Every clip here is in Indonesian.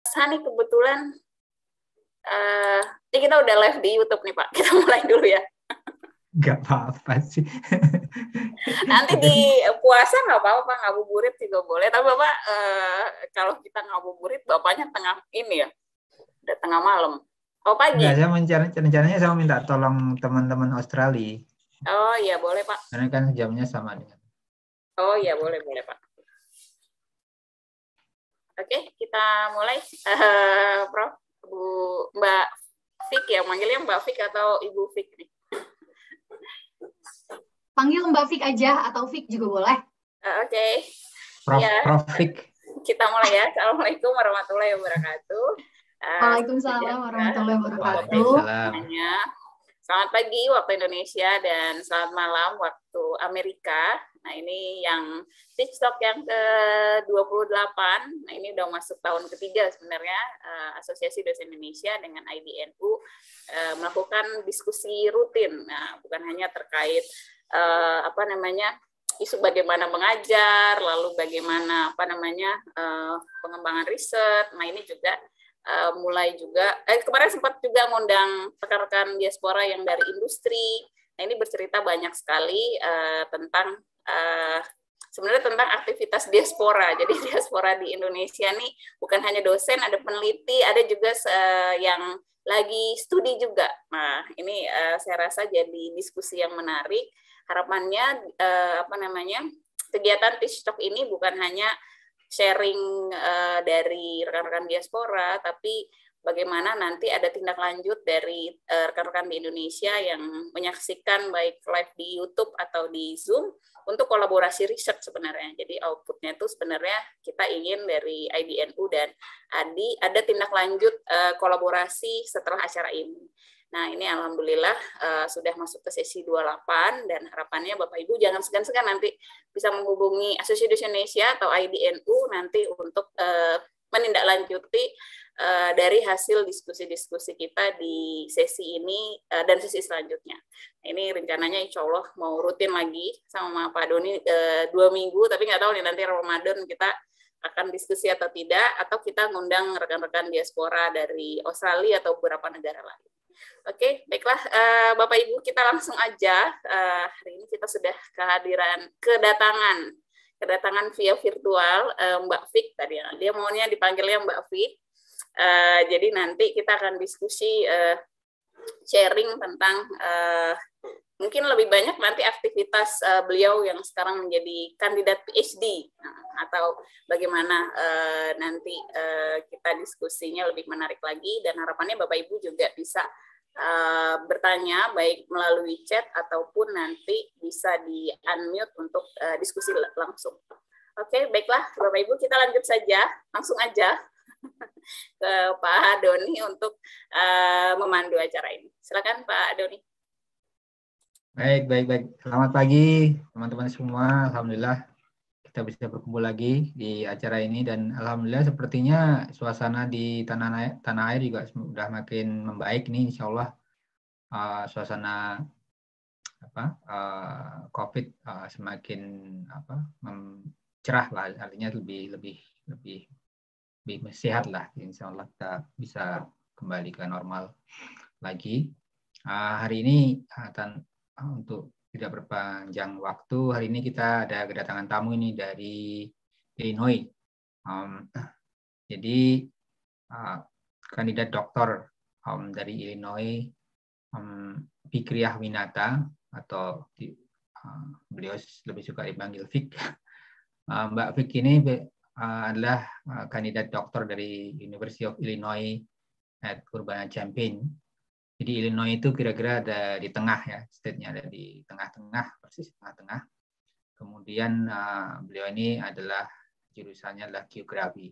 Nih kebetulan ini kita udah live di YouTube nih Pak. Kita mulai dulu ya. Nggak apa-apa sih. Nanti di puasa nggak apa-apa Pak, ngabuburit juga boleh. Tapi Bapak kalau kita ngabuburit, Bapaknya tengah ini ya, udah tengah malam. Oh pagi. Enggak, rencananya saya minta tolong teman-teman Australia. Oh iya boleh Pak. Karena kan jamnya sama dengan. Oh iya boleh Pak. Oke, kita mulai. Prof, Mbak Fik ya, manggilnya Mbak Fik atau Ibu Fik nih? Panggil Mbak Fik aja atau Fik juga boleh. Oke. Prof Fik. Kita mulai ya. Assalamualaikum warahmatullahi wabarakatuh. Waalaikumsalam warahmatullahi wabarakatuh. Selamat pagi waktu Indonesia dan selamat malam waktu Amerika. Nah ini yang TikTok yang ke-28. Nah ini udah masuk tahun ketiga sebenarnya Asosiasi Dosen Indonesia dengan IDNU melakukan diskusi rutin. Nah bukan hanya terkait isu bagaimana mengajar, lalu bagaimana pengembangan riset. Nah ini juga mulai juga kemarin sempat juga ngundang rekan-rekan diaspora yang dari industri. Nah ini bercerita banyak sekali tentang sebenarnya tentang aktivitas diaspora. Jadi diaspora di Indonesia nih bukan hanya dosen, ada peneliti, ada juga yang lagi studi juga. Nah ini saya rasa jadi diskusi yang menarik. Harapannya kegiatan TikTok ini bukan hanya sharing dari rekan-rekan diaspora, tapi bagaimana nanti ada tindak lanjut dari rekan-rekan di Indonesia yang menyaksikan baik live di YouTube atau di Zoom untuk kolaborasi riset sebenarnya. Jadi outputnya itu sebenarnya kita ingin dari IDNU dan ADI ada tindak lanjut kolaborasi setelah acara ini. Nah ini alhamdulillah sudah masuk ke sesi 28 dan harapannya Bapak Ibu jangan segan-segan nanti bisa menghubungi Asosiasi Indonesia atau IDNU nanti untuk menindaklanjuti dari hasil diskusi-diskusi kita di sesi ini dan sesi selanjutnya. Ini rencananya insya Allah mau rutin lagi sama Pak Doni 2 minggu, tapi nggak tahu nih nanti Ramadan kita akan diskusi atau tidak, atau kita ngundang rekan-rekan diaspora dari Australia atau beberapa negara lain. Oke, baiklah Bapak Ibu kita langsung aja. Hari ini kita sudah kedatangan via virtual Mbak Fik tadi. Dia maunya dipanggilnya Mbak Fik. Jadi nanti kita akan diskusi sharing tentang mungkin lebih banyak nanti aktivitas beliau yang sekarang menjadi kandidat PhD atau bagaimana nanti kita diskusinya lebih menarik lagi dan harapannya Bapak Ibu juga bisa bertanya baik melalui chat ataupun nanti bisa di unmute untuk diskusi langsung. Oke, baiklah Bapak Ibu kita lanjut saja, langsung aja ke Pak Doni untuk memandu acara ini. Silakan Pak Doni. Baik. Selamat pagi teman-teman semua. Alhamdulillah kita bisa berkumpul lagi di acara ini dan alhamdulillah sepertinya suasana di tanah air juga sudah makin membaik nih insya Allah. Suasana COVID semakin cerah lah, artinya lebih sehat lah. Insya Allah kita bisa kembali ke normal lagi. Hari ini untuk tidak berpanjang waktu, hari ini kita ada kedatangan tamu ini dari Illinois. Jadi kandidat doktor dari Illinois, Fikriyah Winata atau beliau lebih suka dipanggil Fik. Mbak Fik ini adalah kandidat doktor dari University of Illinois at Urbana-Champaign. Jadi Illinois itu kira-kira ada di tengah ya, state-nya ada di tengah-tengah, persis tengah-tengah. Kemudian beliau ini adalah jurusannya adalah geografi.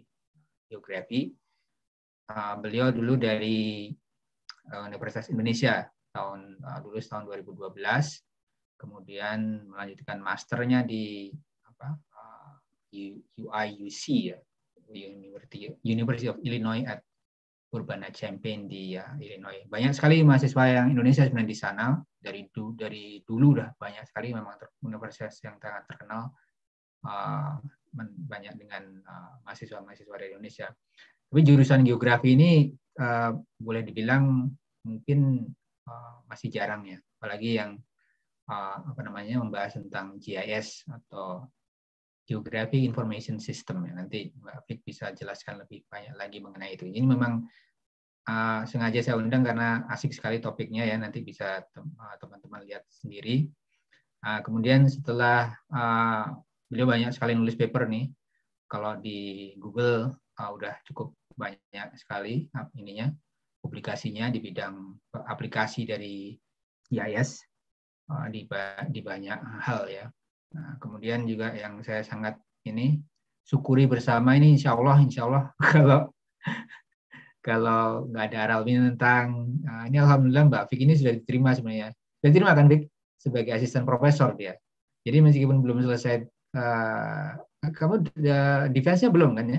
Beliau dulu dari Universitas Indonesia lulus tahun 2012, kemudian melanjutkan masternya di UIUC ya, University of Illinois at Urbana-Champaign di Illinois. Banyak sekali mahasiswa yang Indonesia sebenarnya di sana dari dulu udah banyak sekali memang universitas yang sangat terkenal banyak dengan mahasiswa dari Indonesia. Tapi jurusan geografi ini boleh dibilang mungkin masih jarang ya, apalagi yang membahas tentang GIS atau Geographic Information System ya. Nanti Mbak Fik bisa jelaskan lebih banyak lagi mengenai itu. Ini memang sengaja saya undang karena asik sekali topiknya ya. Nanti bisa teman-teman lihat sendiri. Kemudian setelah beliau banyak sekali nulis paper nih. Kalau di Google udah cukup banyak sekali publikasinya di bidang aplikasi dari GIS di banyak hal ya. Nah, kemudian juga yang saya sangat syukuri bersama ini insya Allah kalau nggak ada Aralmi tentang ini alhamdulillah Mbak Fik ini sudah diterima sebenarnya. Sudah diterima kan Fik sebagai asisten profesor dia. Jadi meskipun belum selesai kamu defense-nya belum kan ya?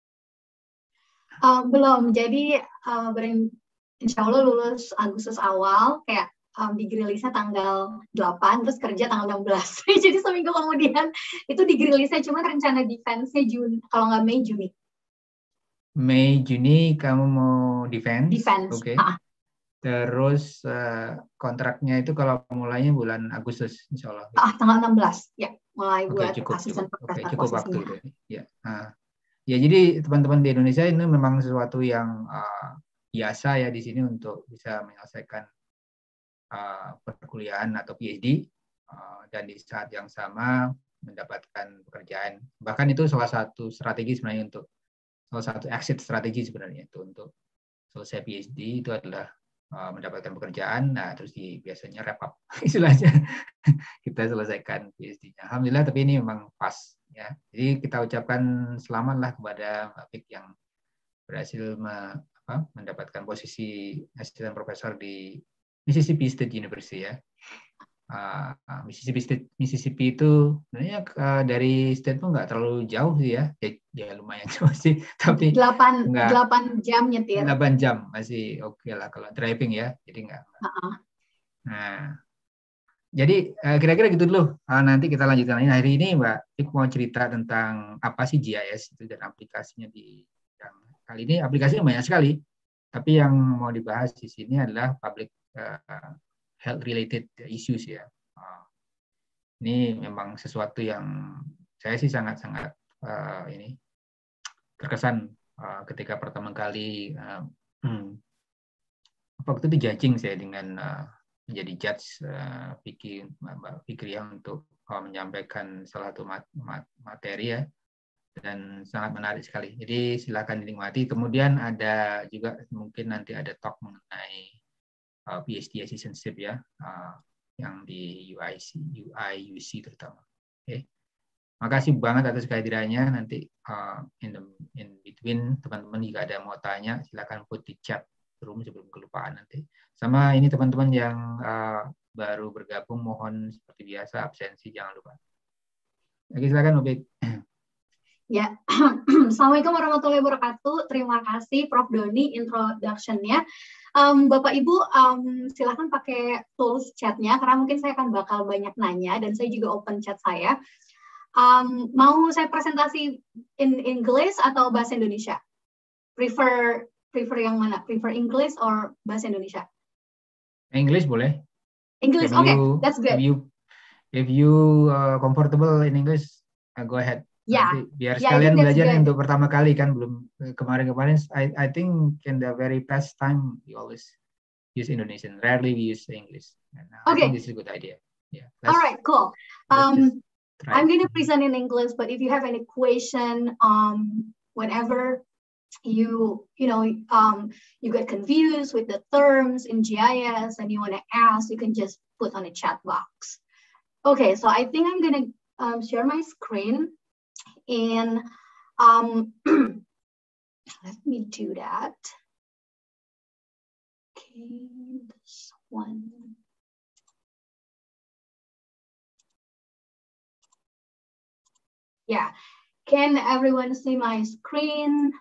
Belum. Jadi insya Allah lulus Agustus awal kayak degree release-nya tanggal 8, terus kerja tanggal 16. Jadi seminggu kemudian itu degree release-nya, cuma rencana defense-nya Juni, kalau nggak Mei, Juni. Mei, Juni kamu mau defense? Defense. Oke. Terus kontraknya itu kalau mulainya bulan Agustus, insya Allah. Tanggal 16, ya. Mulai buat asisten profesor. Cukup waktu itu. Ya. Ya, jadi teman-teman di Indonesia ini memang sesuatu yang biasa ya di sini untuk bisa menyelesaikan perkuliahan atau PhD dan di saat yang sama mendapatkan pekerjaan. Bahkan itu salah satu strategi sebenarnya salah satu exit strategi sebenarnya itu untuk selesai PhD itu adalah mendapatkan pekerjaan. Nah, terus biasanya wrap up istilahnya kita selesaikan PhD-nya. Alhamdulillah, tapi ini memang pas ya. Jadi kita ucapkan selamatlah kepada Mbak Fik yang berhasil mendapatkan posisi asisten profesor di Mississippi State University ya. Mississippi itu sebenarnya dari state itu nggak terlalu jauh sih ya. Ya lumayan jauh sih, tapi 8 jam nyetir. 8 jam masih oke lah kalau driving ya. Jadi nggak. Nah, jadi kira-kira gitu dulu. Nanti kita lanjutkan lagi. Hari ini Mbak Fik mau cerita tentang apa sih GIS itu dan aplikasinya kali ini aplikasinya banyak sekali. Tapi yang mau dibahas di sini adalah public health related issues ya. Ini memang sesuatu yang saya sih sangat-sangat terkesan ketika pertama kali waktu itu judging saya dengan menjadi judge Mbak Fikriah untuk menyampaikan salah satu materi ya, dan sangat menarik sekali. Jadi silakan dinikmati. Kemudian ada juga mungkin nanti ada talk mengenai PhD assistantship ya, yang di UIUC terutama. Oke. Makasih banget atas kehadirannya. Nanti in between teman-teman jika ada mau tanya silakan put di chat room sebelum kelupaan nanti. Sama ini teman-teman yang baru bergabung mohon seperti biasa absensi jangan lupa. Oke, silakan Ubed. Ya, Assalamualaikum warahmatullahi wabarakatuh. Terima kasih Prof. Doni introduction-nya. Bapak Ibu silahkan pakai tools chat-nya karena mungkin saya akan bakal banyak nanya dan saya juga open chat saya. Mau saya presentasi in English atau bahasa Indonesia? Prefer yang mana? Prefer English or bahasa Indonesia? English boleh. English, okay, that's good. If you comfortable in English, go ahead. Ya, nanti biar sekalian belajar untuk pertama kali kan, belum kemarin-kemarin. I think in the very past time we always use Indonesian. Rarely we use English. I think this is a good idea. Yeah. All right, cool. I'm going to present in English, but if you have any question, whenever you get confused with the terms in GIS and you want to ask, you can just put on a chat box. Okay, so I think I'm going to share my screen. And let me do that. Okay, this one. Yeah, can everyone see my screen?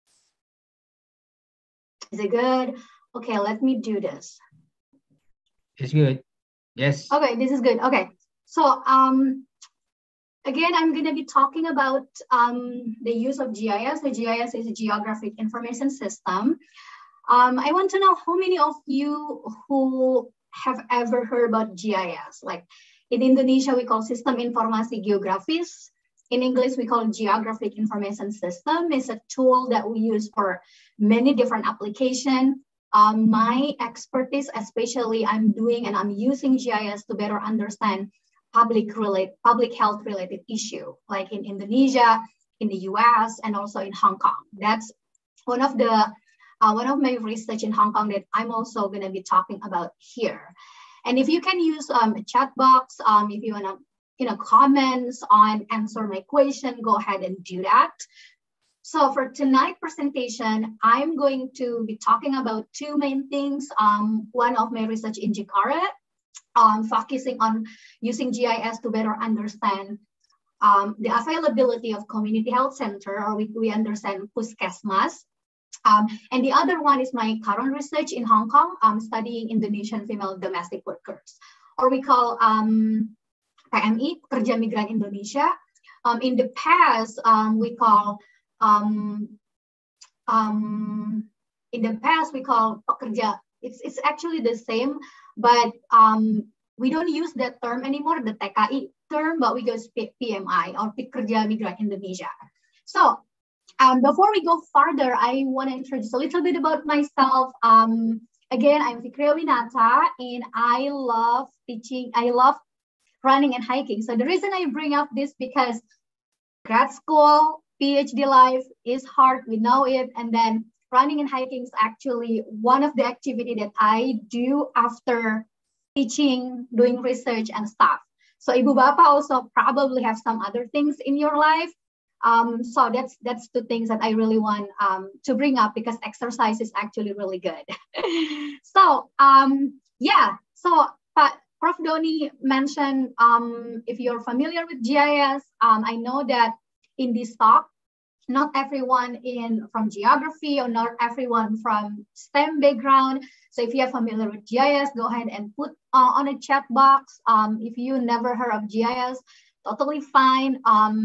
Is it good? Okay, let me do this. It's good. Yes. Okay, this is good. Okay, so again, I'm going to be talking about the use of GIS. So GIS is a Geographic Information System. I want to know how many of you who have ever heard about GIS. Like in Indonesia, we call Sistem Informasi Geografis. In English, we call it Geographic Information System. It's a tool that we use for many different applications. My expertise, especially I'm using GIS to better understand public health related issue, like in Indonesia, in the US, and also in Hong Kong. That's one of my research in Hong Kong that I'm also going to be talking about here. And if you can use a chat box, if you want to comments on answer my question, go ahead and do that. So for tonight's presentation, I'm going to be talking about two main things. One of my research in Jakarta, focusing on using GIS to better understand the availability of community health center, or we understand Puskesmas. And the other one is my current research in Hong Kong, studying Indonesian female domestic workers, or we call PMI, Pekerja Migran Indonesia. In the past, we call pekerja. It's actually the same, but we don't use that term anymore, the TKI term, but we use PMI, or Pekerja Migran Indonesia. So before we go further, I want to introduce a little bit about myself. Again, I'm Fikriah Winata, and I love teaching. I love running and hiking. So the reason I bring up this because grad school, PhD life is hard. We know it. And then running and hiking is actually one of the activity that I do after teaching, doing research and stuff. So Ibu Bapak also probably have some other things in your life. So that's the things that I really want to bring up, because exercise is actually really good. So yeah, so Prof. Doni mentioned, if you're familiar with GIS, I know that in this talk, not everyone from geography or not everyone from STEM background. So if you're familiar with GIS, go ahead and put on a chat box. If you never heard of GIS, totally fine.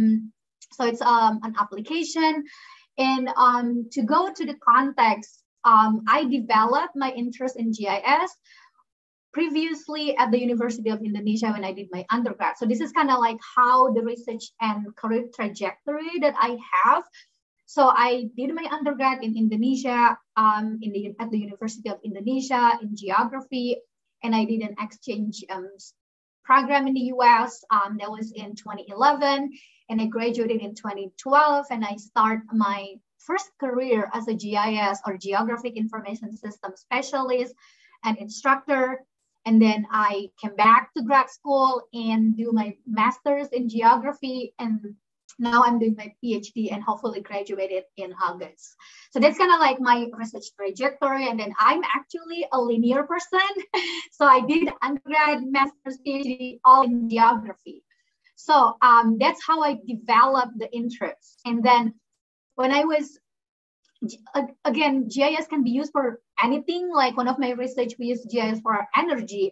So it's an application. And to go to the context, I developed my interest in GIS previously at the University of Indonesia when I did my undergrad. So this is kind of like how the research and career trajectory that I have. So I did my undergrad in Indonesia, at the University of Indonesia in geography, and I did an exchange program in the US. That was in 2011, and I graduated in 2012, and I started my first career as a GIS, or Geographic Information System specialist and instructor. And then I came back to grad school and do my master's in geography. And now I'm doing my PhD and hopefully graduated in August. So that's kind of like my research trajectory. And then I'm actually a linear person. So I did undergrad, master's, PhD, all in geography. So that's how I developed the interest. And then when I was, again, GIS can be used for anything. Like one of my research, we use GIS for energy.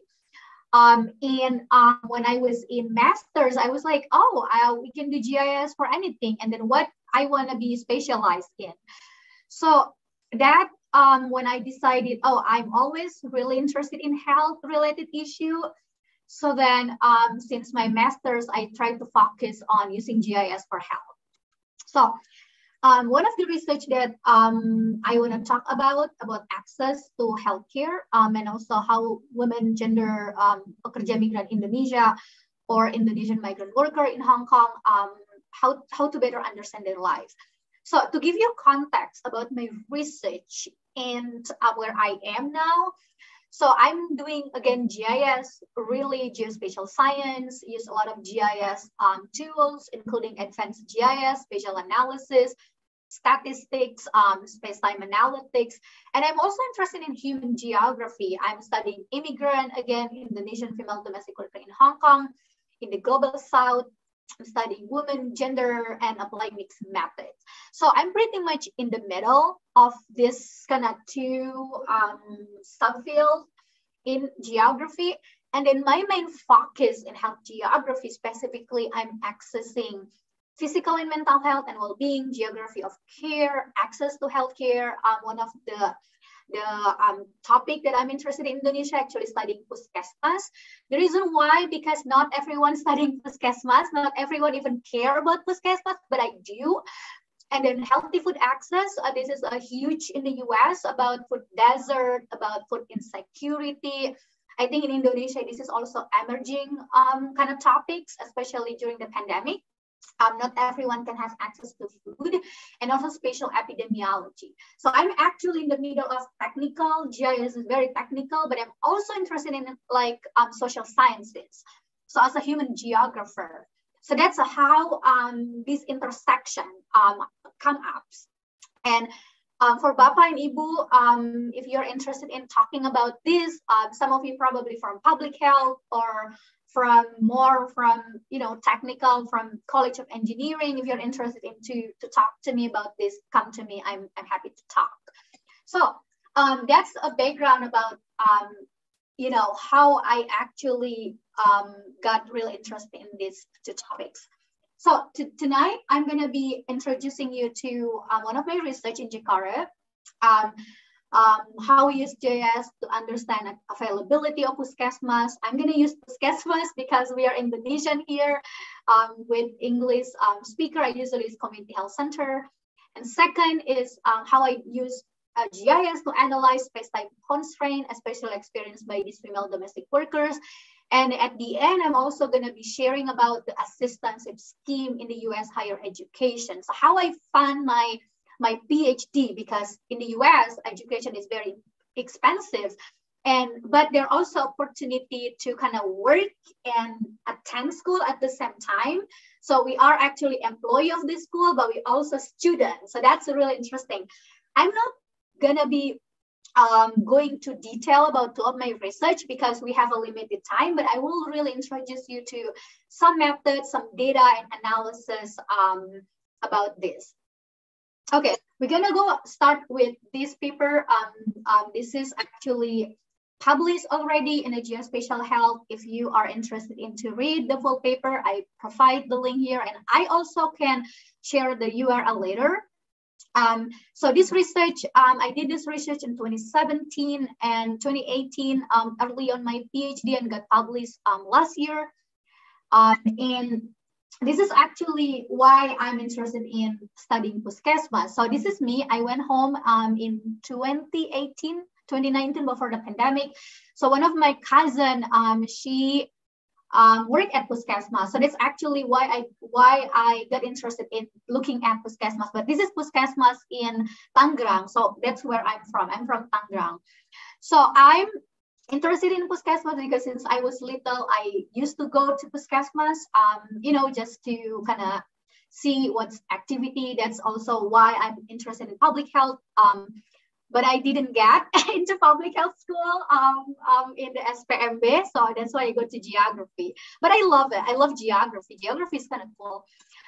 When I was in master's, I was like, oh, we can do GIS for anything. And then what I want to be specialized in. So that when I decided, I'm always really interested in health related issue. So then since my master's, I tried to focus on using GIS for health. So one of the research that I want to talk about access to healthcare, and also how women, gender, pekerja migran Indonesia, or Indonesian migrant worker in Hong Kong, how to better understand their lives. So to give you context about my research and where I am now, so I'm doing, again, GIS, really geospatial science, use a lot of GIS tools, including advanced GIS, spatial analysis, statistics, space-time analytics. And I'm also interested in human geography. I'm studying immigrant, again, Indonesian female domestic worker in Hong Kong, in the global south. I'm studying women, gender, and applied mixed methods. So I'm pretty much in the middle of this kind of two subfields in geography. And then my main focus in health geography, specifically, I'm accessing physical and mental health and well-being, geography of care, access to healthcare. One of the topic that I'm interested in Indonesia, actually studying Puskesmas. The reason why, because not everyone studying Puskesmas, not everyone even care about Puskesmas, but I do. And then healthy food access, this is a huge in the US, about food desert, about food insecurity. I think in Indonesia, this is also emerging kind of topics, especially during the pandemic. Not everyone can have access to food, and also spatial epidemiology. So I'm actually in the middle of technical. GIS is very technical, but I'm also interested in like social sciences. So as a human geographer, so that's how this intersection come up. And for Bapak and Ibu, if you're interested in talking about this, some of you probably from public health or from technical, from College of Engineering. If you're interested to talk to me about this, come to me. I'm happy to talk. So that's a background about how I actually got really interested in these two topics. So tonight I'm going to be introducing you to one of my research in Jakarta. How we use GIS to understand availability of Puskesmas. I'm going to use Puskesmas because we are Indonesian here. With English speaker, I usually use community health center. And second is how I use GIS to analyze space-time constraint, especially experienced by these female domestic workers. And at the end, I'm also going to be sharing about the assistance scheme in the US higher education. So how I found my PhD, because in the US, education is very expensive. But there are also opportunity to kind of work and attend school at the same time. So we are actually employee of this school, but we also students. So that's really interesting. I'm not gonna be going to detail about two of my research because we have a limited time, but I will really introduce you to some methods, some data and analysis about this. Okay, we're gonna start with this paper. This is actually published already in the Geospatial Health. If you are interested in to read the full paper, I provide the link here, and I also can share the URL later. So this research, I did this research in 2017 and 2018, early on my PhD, and got published last year. And this is actually why I'm interested in studying Puskesmas. So this is me. I went home in 2019 before the pandemic. So one of my cousin, she worked at Puskesmas. So that's actually why I got interested in looking at Puskesmas. But this is Puskesmas in Tangerang. So that's where I'm from. I'm from Tangerang. So I'm interested in Puskesmas because since I was little, I used to go to Puskesmas, just to kind of see what's activity. That's also why I'm interested in public health. But I didn't get into public health school in the SPMB, so that's why I go to geography. But I love it. I love geography. Geography is kind of cool.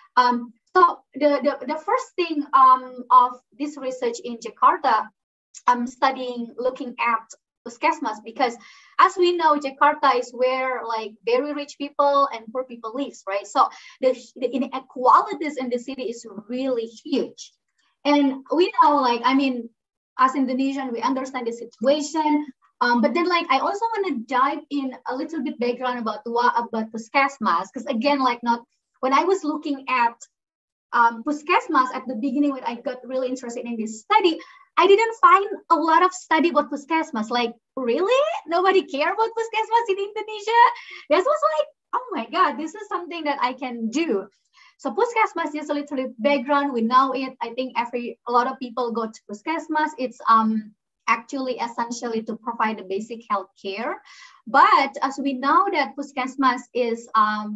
So the first thing of this research in Jakarta, I'm looking at Puskesmas, because as we know, Jakarta is where like very rich people and poor people live, right? So the inequalities in the city is really huge. And we know, as Indonesian, we understand the situation. But then I also want to dive in a little bit background about Puskesmas, because again, when I was looking at Puskesmas at the beginning, when I got really interested in this study, I didn't find a lot of study about Puskesmas. Really? Nobody care about Puskesmas in Indonesia? This was oh my God, this is something that I can do. So Puskesmas is a little background. We know it. I think a lot of people go to Puskesmas. It's actually essentially to provide the basic health care. But as we know that Puskesmas is,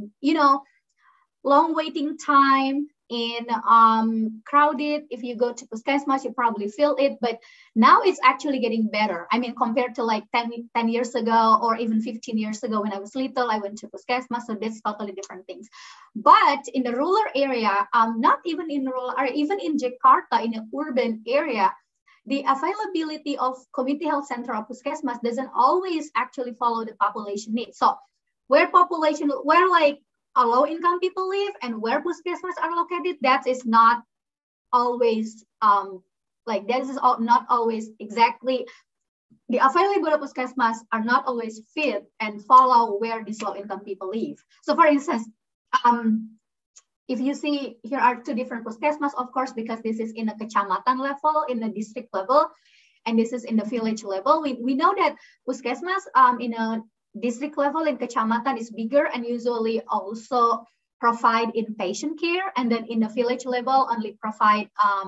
long waiting time, in crowded. If you go to Puskesmas, you probably feel it, but now it's actually getting better. I mean, compared to 10 years ago or even 15 years ago when I was little, I went to Puskesmas, so that's totally different things. But in the rural area, not even in rural, or even in Jakarta, in an urban area, the availability of community health center or puskesmas doesn't always actually follow the population needs. So where like low income people live and where puskesmas are located, that is not always not always exactly. The available puskesmas are not always fit and follow where these low income people live. So for instance, if you see, here are two different puskesmas, of course, because this is in a kecamatan level, in the district level, and this is in the village level. We know that puskesmas in a district level in kecamatan is bigger and usually also provide inpatient care, and then in the village level only provide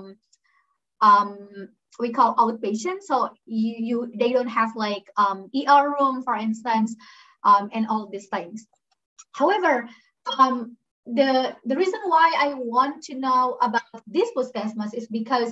we call outpatient. So they don't have like ER room, for instance, and all these things. However, the reason why I want to know about this puskesmas is because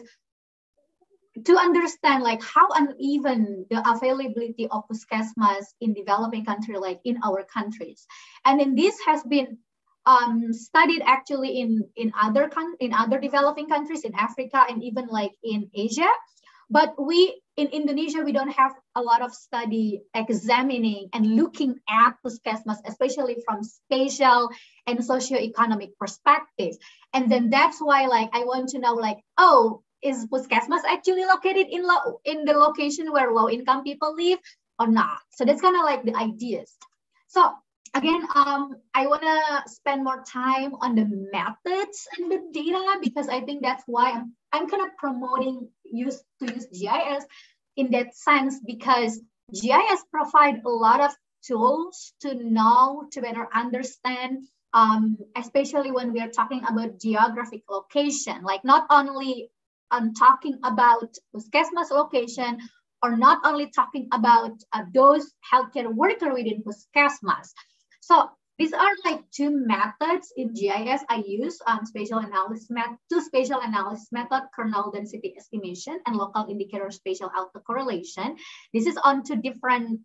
to understand like how uneven the availability of puskesmas in developing country, like in our countries, and then this has been studied actually in other developing countries in Africa and even like in Asia. But in Indonesia, we don't have a lot of study examining and looking at puskesmas, especially from spatial and socioeconomic perspectives. And then that's why like I want to know like, oh, is puskesmas actually located in the location where low income people live or not? So that's kind of like the ideas. So again, I want to spend more time on the methods and the data, because I think that's why I'm kind of promoting use GIS in that sense, because GIS provide a lot of tools to know, to better understand, especially when we are talking about geographic location, like not only talking about puskesmas location, or not only talking about those healthcare workers within puskesmas. So these are like two methods in GIS I use, spatial analysis method, kernel density estimation, and local indicator spatial autocorrelation. This is on two different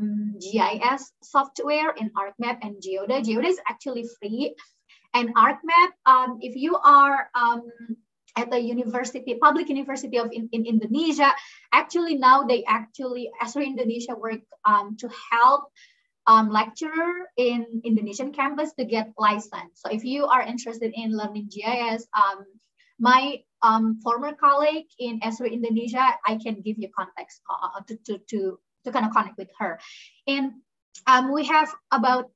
GIS software in ArcMap and Geoda. Geoda is actually free, and ArcMap, if you are at the public university in Indonesia, actually now Esri Indonesia work to help lecturer in Indonesian campus to get licensed. So if you are interested in learning GIS, my former colleague in Esri Indonesia, I can give you context to kind of connect with her. And we have about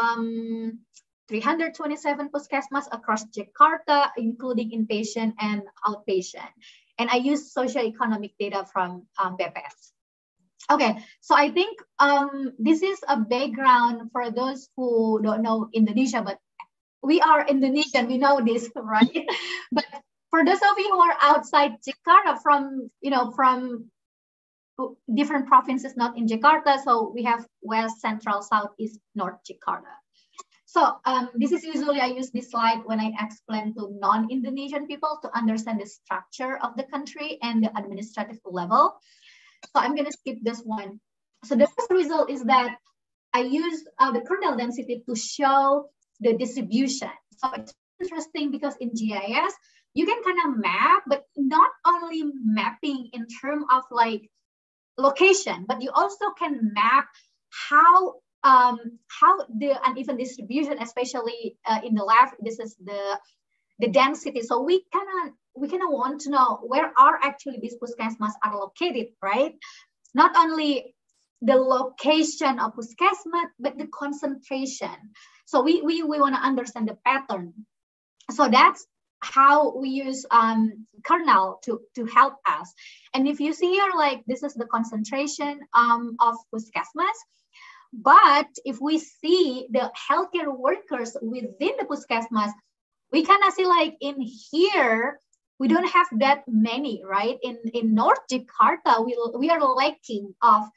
327 puskesmas across Jakarta, including inpatient and outpatient. And I use socioeconomic data from BPS. Okay, so I think this is a background for those who don't know Indonesia, but we are Indonesian, we know this, right? But for those of you who are outside Jakarta, from different provinces, not in Jakarta, so we have West, Central, South, East, North Jakarta. So this is usually, I use this slide when I explain to non-Indonesian people to understand the structure of the country and the administrative level. So I'm gonna skip this one. So the first result is that I use the kernel density to show the distribution. So it's interesting because in GIS, you can kind of map, but not only mapping in terms of like location, but you also can map how the uneven distribution, especially in the left, this is the density. So we kind of want to know where are actually these puskesmas are located, right? Not only the location of puskesmas, but the concentration. So we want to understand the pattern. So that's how we use kernel to help us. And if you see here, like this is the concentration of puskesmas. But if we see the healthcare workers within the puskesmas, we kind of see like in here, we don't have that many, right? In North Jakarta, we are lacking of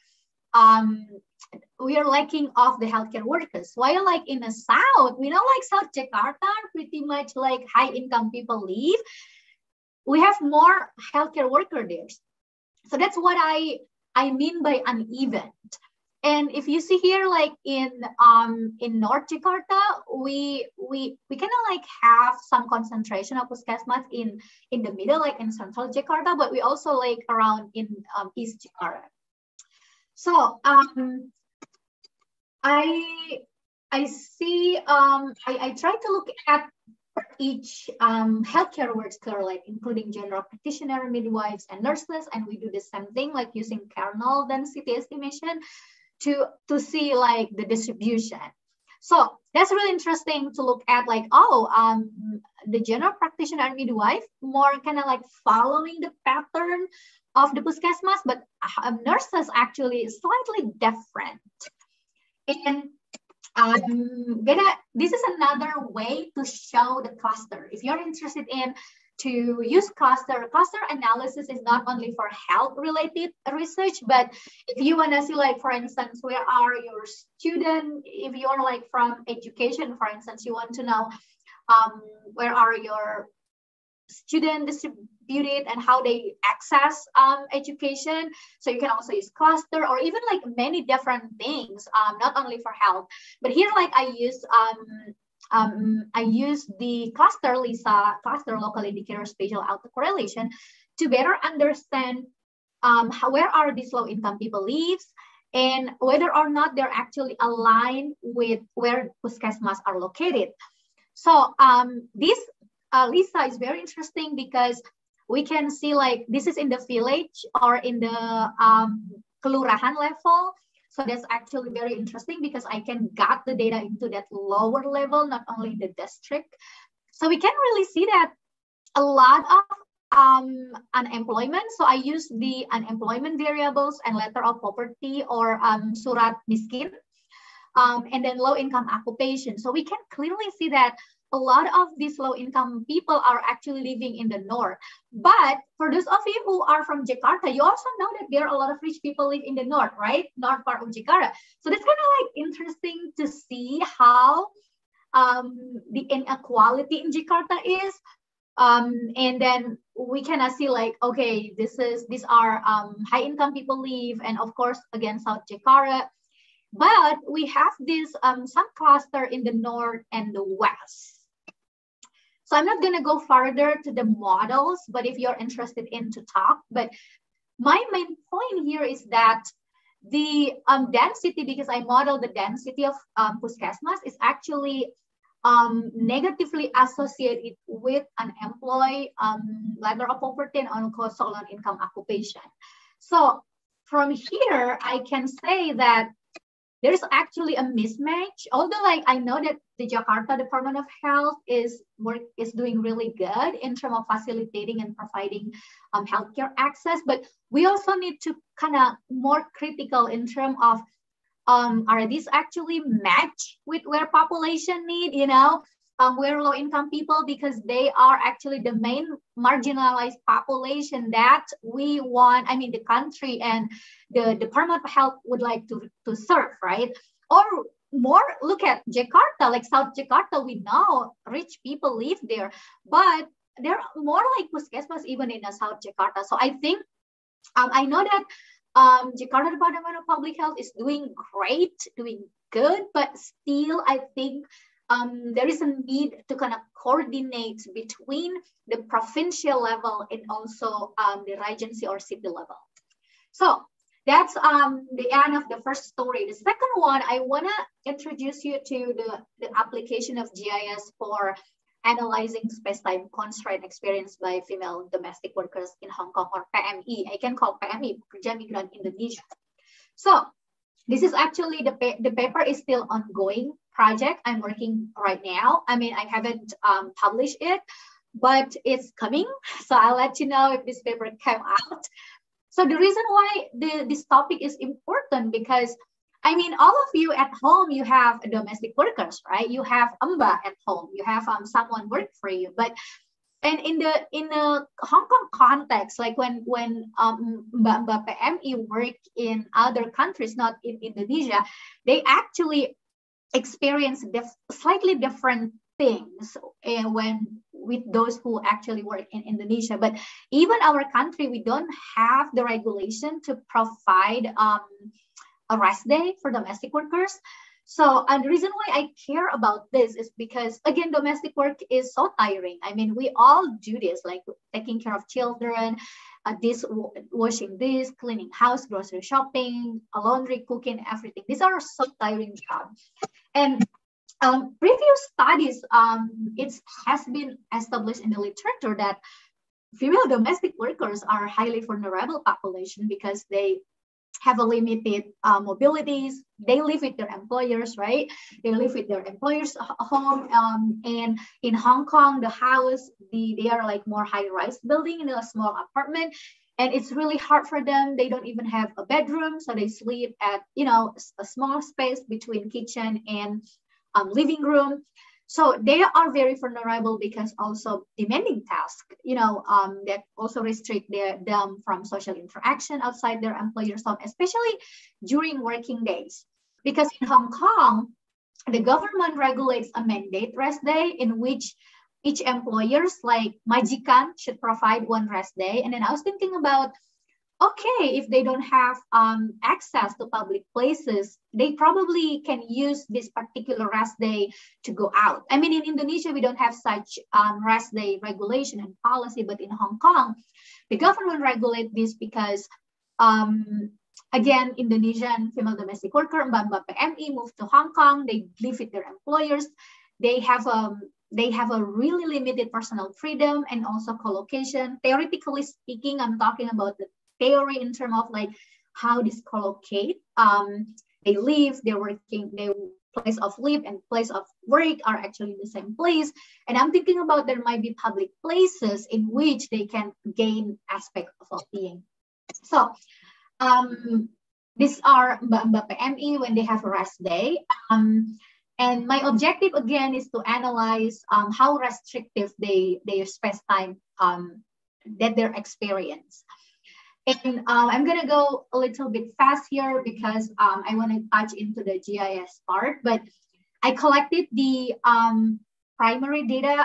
the healthcare workers. While like in the South, we know like South Jakarta, pretty much like high income people live. We have more healthcare workers there. So that's what I mean by uneven. And if you see here, like in North Jakarta, we kind of like have some concentration of puskesmas in the middle, like in central Jakarta, but we also like around in East Jakarta. So I see, I try to look at each healthcare worker, like including general practitioner, midwives, and nurses, and we do the same thing, like using kernel density estimation to see like the distribution. So that's really interesting to look at, like, the general practitioner and midwife more kind of like following the pattern of the puskesmas, but nurses actually slightly different. And this is another way to show the cluster. If you're interested in to use cluster analysis is not only for health related research, but if you want to see, like, for instance, where are your students, if you're like from education, for instance, you want to know where are your students distributed and how they access education. So you can also use cluster, or even like many different things, not only for health. But here, like, I use the cluster LISA, cluster local indicator spatial autocorrelation, to better understand where are these low income people lives and whether or not they're actually aligned with where puskesmas are located. So this LISA is very interesting because we can see, like, this is in the village or in the kelurahan level. So that's actually very interesting because I can get the data into that lower level, not only the district. So we can really see that a lot of unemployment. So I use the unemployment variables and letter of poverty, or surat miskin, and then low income occupation. So we can clearly see that a lot of these low income people are actually living in the north. But for those of you who are from Jakarta, you also know that there are a lot of rich people live in the north, right? North part of Jakarta. So that's kind of like interesting to see how the inequality in Jakarta is. And then we can see, like, okay, these are high income people live, and of course, again, South Jakarta. But we have this some cluster in the north and the west. So I'm not going to go further to the models, but if you're interested in to talk, but my main point here is that the density, because I model the density of puskesmas, is actually negatively associated with unemployed, level of poverty, and also low income occupation. So from here, I can say that there is actually a mismatch. Although, like, I know that the Jakarta Department of Health is doing really good in terms of facilitating and providing healthcare access, but we also need to kind of more critical in terms of are these actually match with where population need, where low income people, because they are actually the main marginalized population that we want, I mean, the country and the Department of Health would like to serve, right? Or more, look at Jakarta, like South Jakarta, we know rich people live there, but there are more like puskesmas even in South Jakarta. So I think, I know that Jakarta Department of Public Health is doing great, doing good, but still I think there is a need to kind of coordinate between the provincial level and also the regency or city level. So that's the end of the first story. The second one, I want to introduce you to the application of GIS for analyzing space-time constraint experienced by female domestic workers in Hong Kong, or PMI. I can call PMI, Pekerja Migran Indonesia. So this is actually, the paper is still ongoing project I'm working right now. I mean, I haven't published it, but it's coming. So I'll let you know if this paper came out. So the reason why this topic is important, because I mean, all of you at home, you have domestic workers, right? You have Amba at home, you have someone work for you. But and in the Hong Kong context, like when Mbak PMI work in other countries, not in Indonesia, they actually experience slightly different things when with those who actually work in Indonesia. But even our country, we don't have the regulation to provide a rest day for domestic workers. So, and the reason why I care about this is because, again, domestic work is so tiring. I mean, we all do this, like taking care of children, washing this, cleaning house, grocery shopping, laundry, cooking, everything. These are so tiring jobs. And previous studies, it has been established in the literature that female domestic workers are highly vulnerable population because they have a limited mobilities. They live with their employers, right? They live with their employers' home. And in Hong Kong, the house, they are like more high-rise building in a small apartment. And it's really hard for them. They don't even have a bedroom. So they sleep at, a small space between kitchen and living room. So they are very vulnerable because also demanding tasks, that also restrict them from social interaction outside their employer's home, especially during working days. Because in Hong Kong, the government regulates a mandate rest day in which each employers, like majikan, should provide one rest day. And then I was thinking about, okay, if they don't have access to public places, they probably can use this particular rest day to go out. I mean, in Indonesia, we don't have such rest day regulation and policy, but in Hong Kong, the government regulate this because, again, Indonesian female domestic worker, Mbak PMI, moved to Hong Kong. They live with their employers. They have a really limited personal freedom and also collocation. Theoretically speaking, I'm talking about the theory in terms of like how this collocate. They live, they're working, their place of live and place of work are actually the same place. And I'm thinking about there might be public places in which they can gain aspect of well-being. So these are Mbak PMI when they have a rest day. And my objective again is to analyze how restrictive their space time that they experience. And I'm going to go a little bit fast here because I want to touch into the GIS part, but I collected the primary data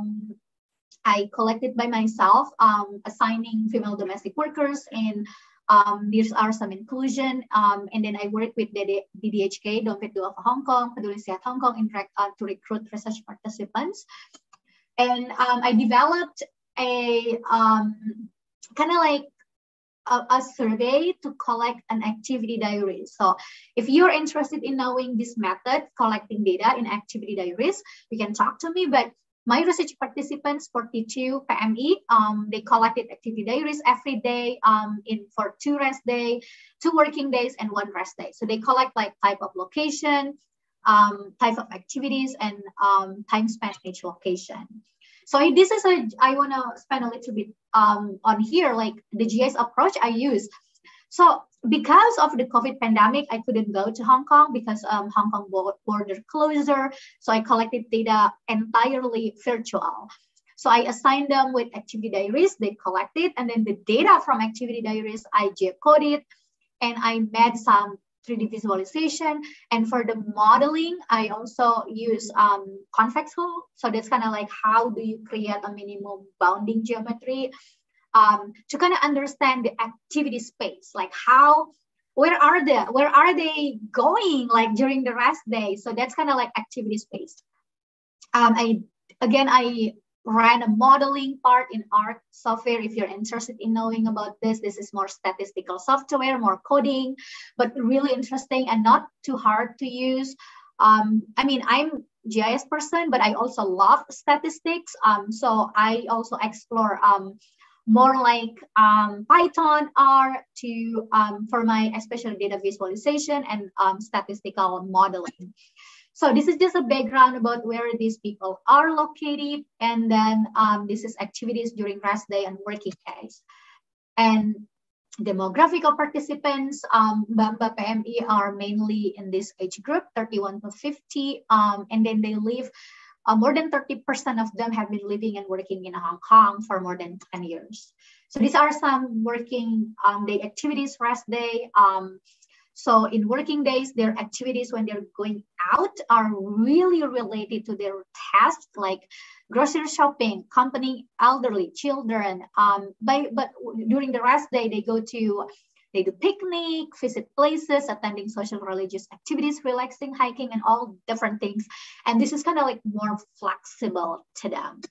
I collected by myself, assigning female domestic workers, and these are some inclusion. And then I work with the DDHK, Dompet Dua of Hong Kong, Peduli Sehat Hong Kong, to recruit research participants. And I developed a kind of like a survey to collect an activity diary. So if you're interested in knowing this method, collecting data in activity diaries, you can talk to me. But my research participants, 42 PMI, they collected activity diaries every day for 2 rest days, 2 working days, and 1 rest day. So they collect like type of location, type of activities, and time spent each location. So this is I want to spend a little bit on here, like the GIS approach I use. So because of the COVID pandemic, I couldn't go to Hong Kong because Hong Kong border closure. So I collected data entirely virtual. So I assigned them with activity diaries, they collected, and then the data from activity diaries, I geocoded, and I made some 3D visualization. And for the modeling, I also use convex hull. So that's kind of like how do you create a minimum bounding geometry to kind of understand the activity space, like where are they going like during the rest day. So that's kind of like activity space. I ran a modeling part in ARC software. If you're interested in knowing about this is more statistical software, more coding, but really interesting and not too hard to use. I mean, I'm GIS person, but I also love statistics. So I also explore more like Python, R for my especially data visualization and statistical modeling. So this is just a background about where these people are located. And then this is activities during rest day and working days. And demographical participants, Mbak PMI are mainly in this age group, 31 to 50. And then they live, more than 30% of them have been living and working in Hong Kong for more than 10 years. So these are some working day activities, rest day. So in working days, their activities when they're going out are really related to their tasks, like grocery shopping, accompanying elderly children. But during the rest day, they go to They do picnic, visit places, attending social religious activities, relaxing, hiking, and all different things. And this is kind of like more flexible to them.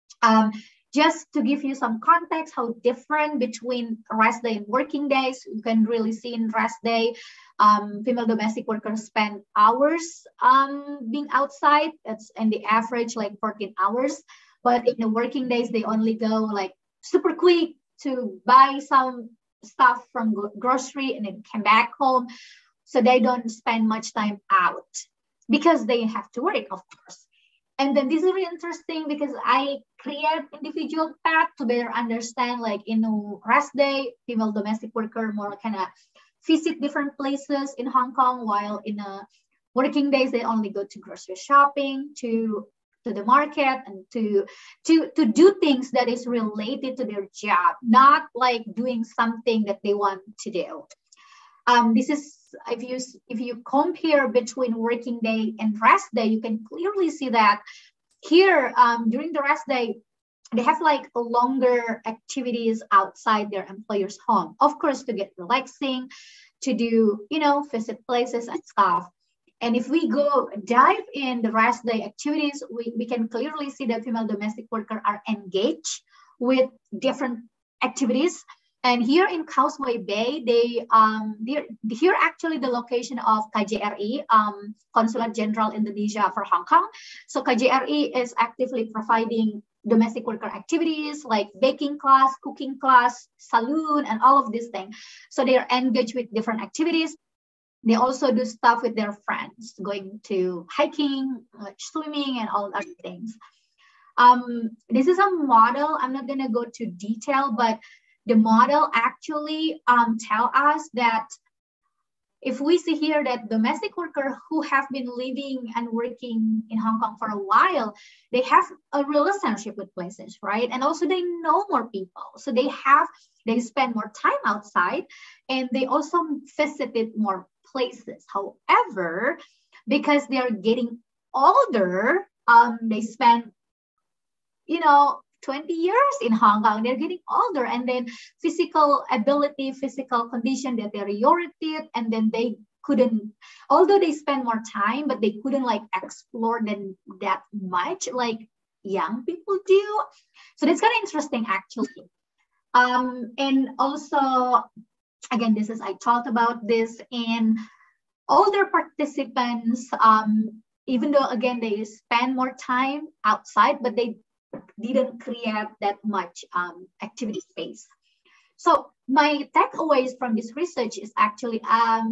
Just to give you some context, how different between rest day and working days, you can really see in rest day, female domestic workers spend hours being outside. That's in the average like 14 hours. But in the working days, they only go like super quick to buy some stuff from grocery and then come back home. So they don't spend much time out because they have to work, of course. And then this is really interesting because I create individual path to better understand, like in a rest day, female domestic worker more kind of visit different places in Hong Kong, while in a working days, they only go to grocery shopping, to the market, and to do things that is related to their job, not like doing something that they want to do. This is, if you compare between working day and rest day, you can clearly see that here during the rest day, they have like longer activities outside their employer's home, of course, to get relaxing, to do, visit places and stuff. And if we go dive in the rest day activities, we can clearly see that female domestic workers are engaged with different activities. And here in Causeway Bay, here actually the location of KJRI, Consulate General Indonesia for Hong Kong. So KJRI is actively providing domestic worker activities like baking class, cooking class, saloon, and all of these things. So they are engaged with different activities. They also do stuff with their friends, going to hiking, like swimming, and all other things. This is a model. I'm not going to go to detail, but the model actually tell us that if we see here that domestic workers who have been living and working in Hong Kong for a while, they have a relationship with places, right? And also they know more people. So they spend more time outside, and they also visited more places. However, because they are getting older, they spend, 20 years in Hong Kong, they're getting older, and then physical ability, physical condition deteriorated, and then they couldn't, although they spend more time, but they couldn't like explore them that much like young people do. So that's kind of interesting actually. And also, again, I talked about this in older participants, even though again, they spend more time outside, but they didn't create that much activity space. So my takeaways from this research is actually,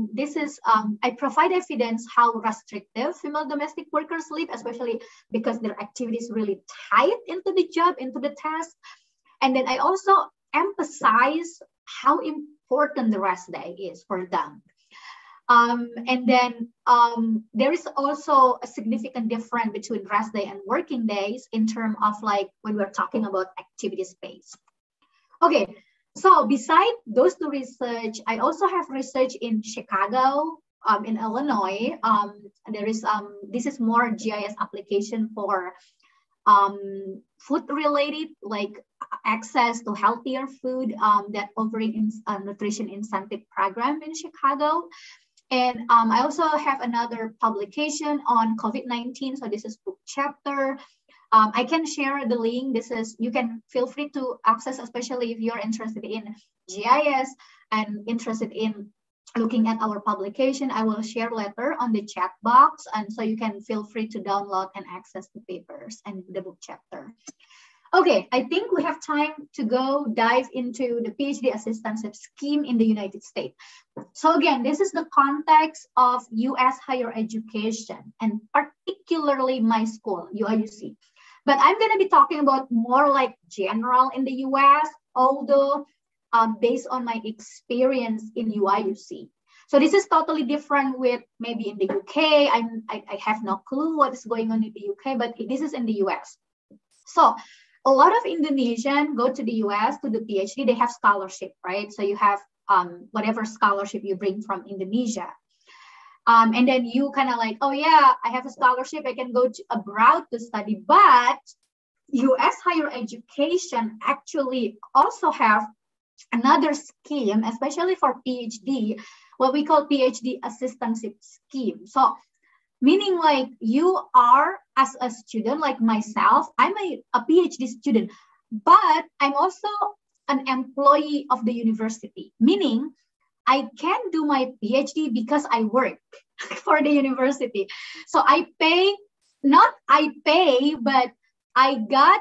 I provide evidence how restrictive female domestic workers live, especially because their activities really tied into the job, into the task. And then I also emphasize how important the rest day is for them. And then there is also a significant difference between rest day and working days in terms of like when we're talking about activity space. Okay, so beside those two research, I also have research in Chicago, in Illinois. There is this is more GIS application for food related, like access to healthier food that offering nutrition incentive program in Chicago. And I also have another publication on COVID-19. So this is book chapter. I can share the link. You can feel free to access, especially if you're interested in GIS and interested in looking at our publication. I will share later on the chat box. And so you can feel free to download and access the papers and the book chapter. Okay, I think we have time to go dive into the PhD assistantship scheme in the United States. So again, this is the context of US higher education and particularly my school, UIUC. But I'm going to be talking about more like general in the US, although based on my experience in UIUC. So this is totally different with maybe in the UK. I have no clue what is going on in the UK, but this is in the US. So a lot of Indonesians go to the US to do PhD. They have scholarship, right? So you have whatever scholarship you bring from Indonesia. And then you kind of like, oh yeah, I have a scholarship. I can go abroad to study. But US higher education actually also have another scheme, especially for PhD, what we call PhD assistantship scheme. So meaning like you are as a student, like myself, I'm a PhD student, but I'm also an employee of the university, meaning I can do my PhD because I work for the university. So I pay, not I pay, but I got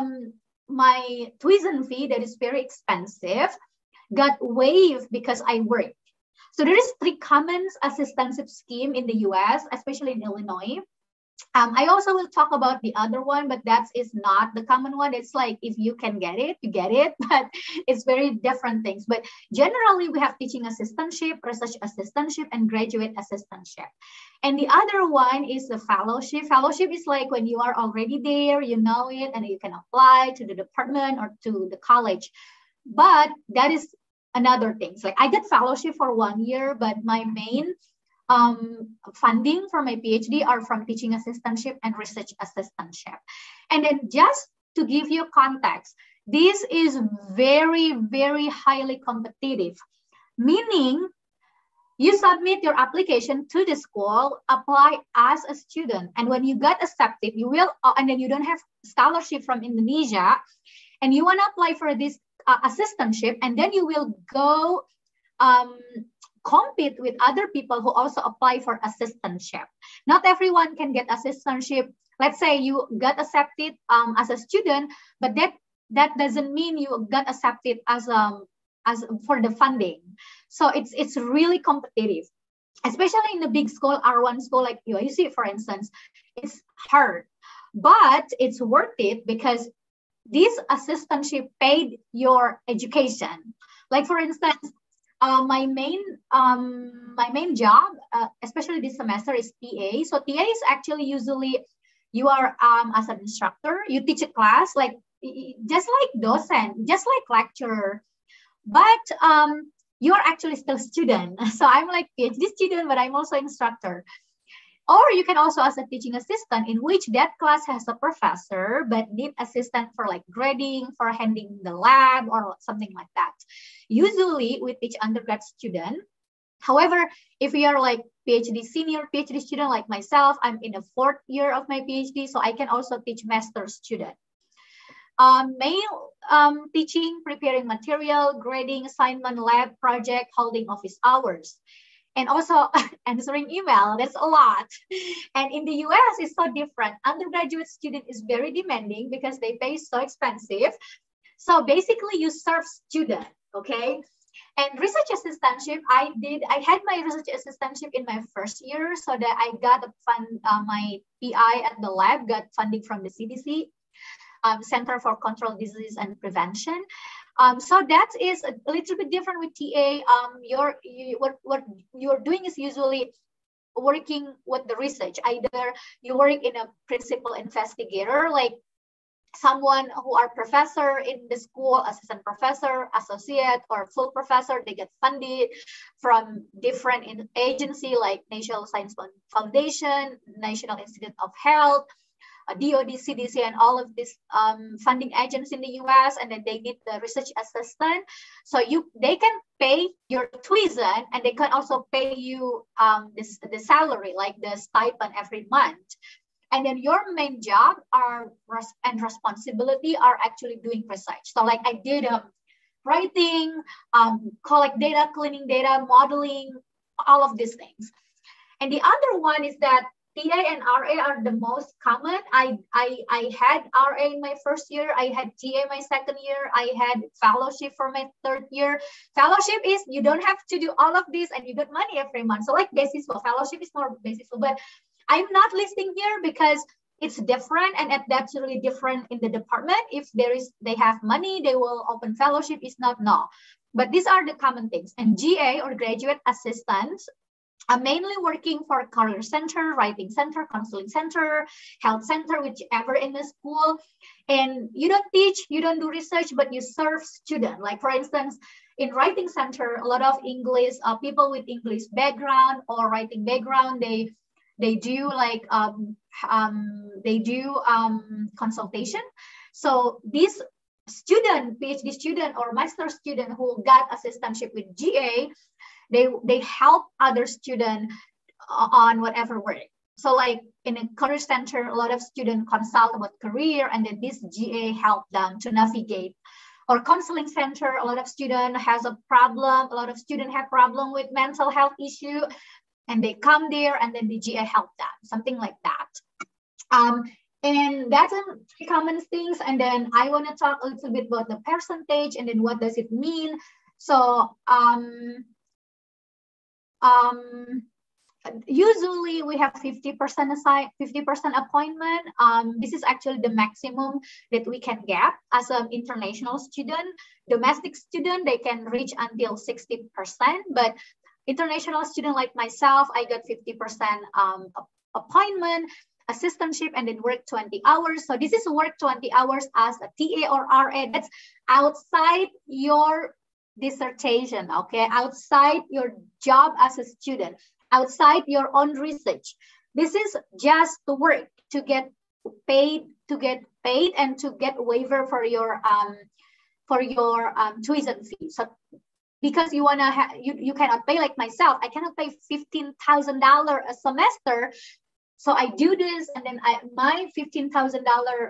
my tuition fee that is very expensive, got waived because I work. So there is 3 common assistantship scheme in the US, especially in Illinois. I also will talk about the other one, but that is not the common one. It's like if you can get it, you get it, but it's very different things. But generally, we have teaching assistantship, research assistantship, and graduate assistantship. And the other one is the fellowship. Fellowship is like when you are already there, you know it, and you can apply to the department or to the college. But that is another thing. So like I did fellowship for 1 year, but my main funding for my PhD are from teaching assistantship and research assistantship. And then just to give you context, this is very, very highly competitive, meaning you submit your application to the school, apply as a student. And when you got accepted, you will, and then you don't have scholarship from Indonesia, and you want to apply for this assistantship, and then you will go compete with other people who also apply for assistantship. Not everyone can get assistantship. Let's say you got accepted as a student, but that doesn't mean you got accepted as for the funding. So it's really competitive, especially in the big school, R1 school like UIC, for instance. It's hard, but it's worth it because this assistantship paid your education. Like for instance, my main job, especially this semester, is TA. So TA is actually usually you are as an instructor, you teach a class like just like docent, just like lecturer, but you are actually still student. So I'm like PhD student, but I'm also instructor. Or you can also as a teaching assistant, in which that class has a professor, but need assistant for like grading, for handling the lab or something like that. Usually we teach undergrad student. However, if you are like PhD senior PhD student like myself, I'm in the 4th year of my PhD, so I can also teach master student. Teaching, preparing material, grading, assignment, lab, project, holding office hours. And also answering email, that's a lot. And in the US, it's so different. Undergraduate student is very demanding because they pay so expensive. So basically you serve student, okay? And research assistantship, I had my research assistantship in my 1st year, so that I got my PI at the lab, got funding from the CDC, Center for Control Disease and Prevention. So that is a little bit different with TA. What you're doing is usually working with the research. Either you work in a principal investigator, like someone who are professor in the school, assistant professor, associate, or full professor. They get funded from different agency like National Science Foundation, National Institute of Health, DOD, CDC, and all of these funding agents in the US, and then they need the research assistant. So they can pay your tuition, and they can also pay you the salary, like the stipend every month. And then your main job and responsibility are actually doing research. So like I did writing, collect data, cleaning data, modeling, all of these things. And the other one is that TA and RA are the most common. I had RA in my 1st year. I had TA my 2nd year. I had fellowship for my 3rd year. Fellowship is you don't have to do all of this and you get money every month. So like basis for fellowship is more basis for, but I'm not listing here because it's different, and that's really different in the department. If they have money, they will open fellowship. It's not no, but these are the common things. And GA or graduate assistants are mainly working for career center, writing center, counseling center, health center, whichever in the school. And you don't teach, you don't do research, but you serve students. Like for instance, in writing center, a lot of English, people with English background or writing background, they do like consultation. So these student, PhD student or master student who got assistantship with GA, they help other students on whatever work. So like in a career center, a lot of students consult about career, and then this GA help them to navigate. Or counseling center, a lot of student has a problem, a lot of students have problem with mental health issue, and they come there and then the GA help them, something like that. And that's three common things. And then I want to talk a little bit about the percentage and then what does it mean. So usually we have 50% aside, 50% appointment. This is actually the maximum that we can get as an international student. Domestic student, they can reach until 60%, but international student like myself, I got 50% appointment, assistantship, and then work 20 hours. So this is work 20 hours as a TA or RA. That's outside your dissertation, okay? Outside your job as a student, outside your own research. This is just to work, to get paid, and to get waiver for your tuition fee. So because you wanna you cannot pay like myself, I cannot pay $15,000 a semester. So I do this, and then my $15,000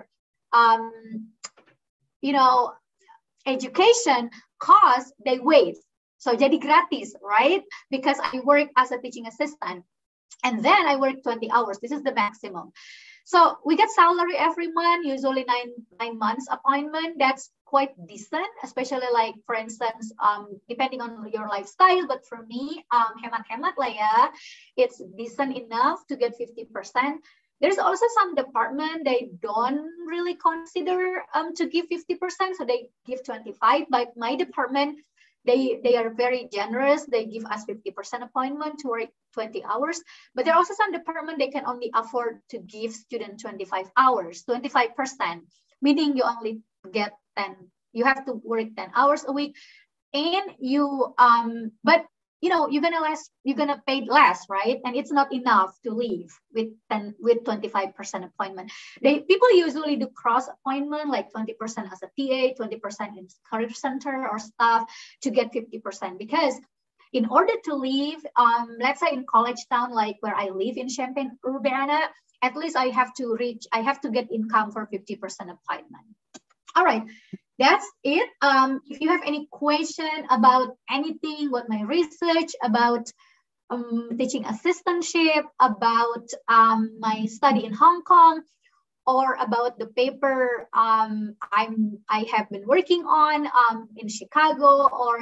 education cost, they waive. So jadi gratis, right? Because I work as a teaching assistant, and then I work 20 hours. This is the maximum. So we get salary every month, usually nine months appointment. That's quite decent, especially like, for instance, depending on your lifestyle. But for me, hemat-hemat lah ya, it's decent enough to get 50%. There's also some department, they don't really consider to give 50%, so they give 25%. But my department, they are very generous. They give us 50% appointment to work 20 hours. But there are also some department they can only afford to give student 25 hours, 25%, meaning you only get 10. You have to work 10 hours a week, and you but you're gonna pay less, right? And it's not enough to leave with 25% appointment. People usually do cross appointment, like 20% as a TA, 20% in career center or staff, to get 50%. Because in order to leave, let's say in college town, like where I live in Champaign-Urbana, at least I have to get income for 50% appointment. All right. That's it. If you have any question about anything, about my research, about teaching assistantship, about my study in Hong Kong, or about the paper I have been working on in Chicago, or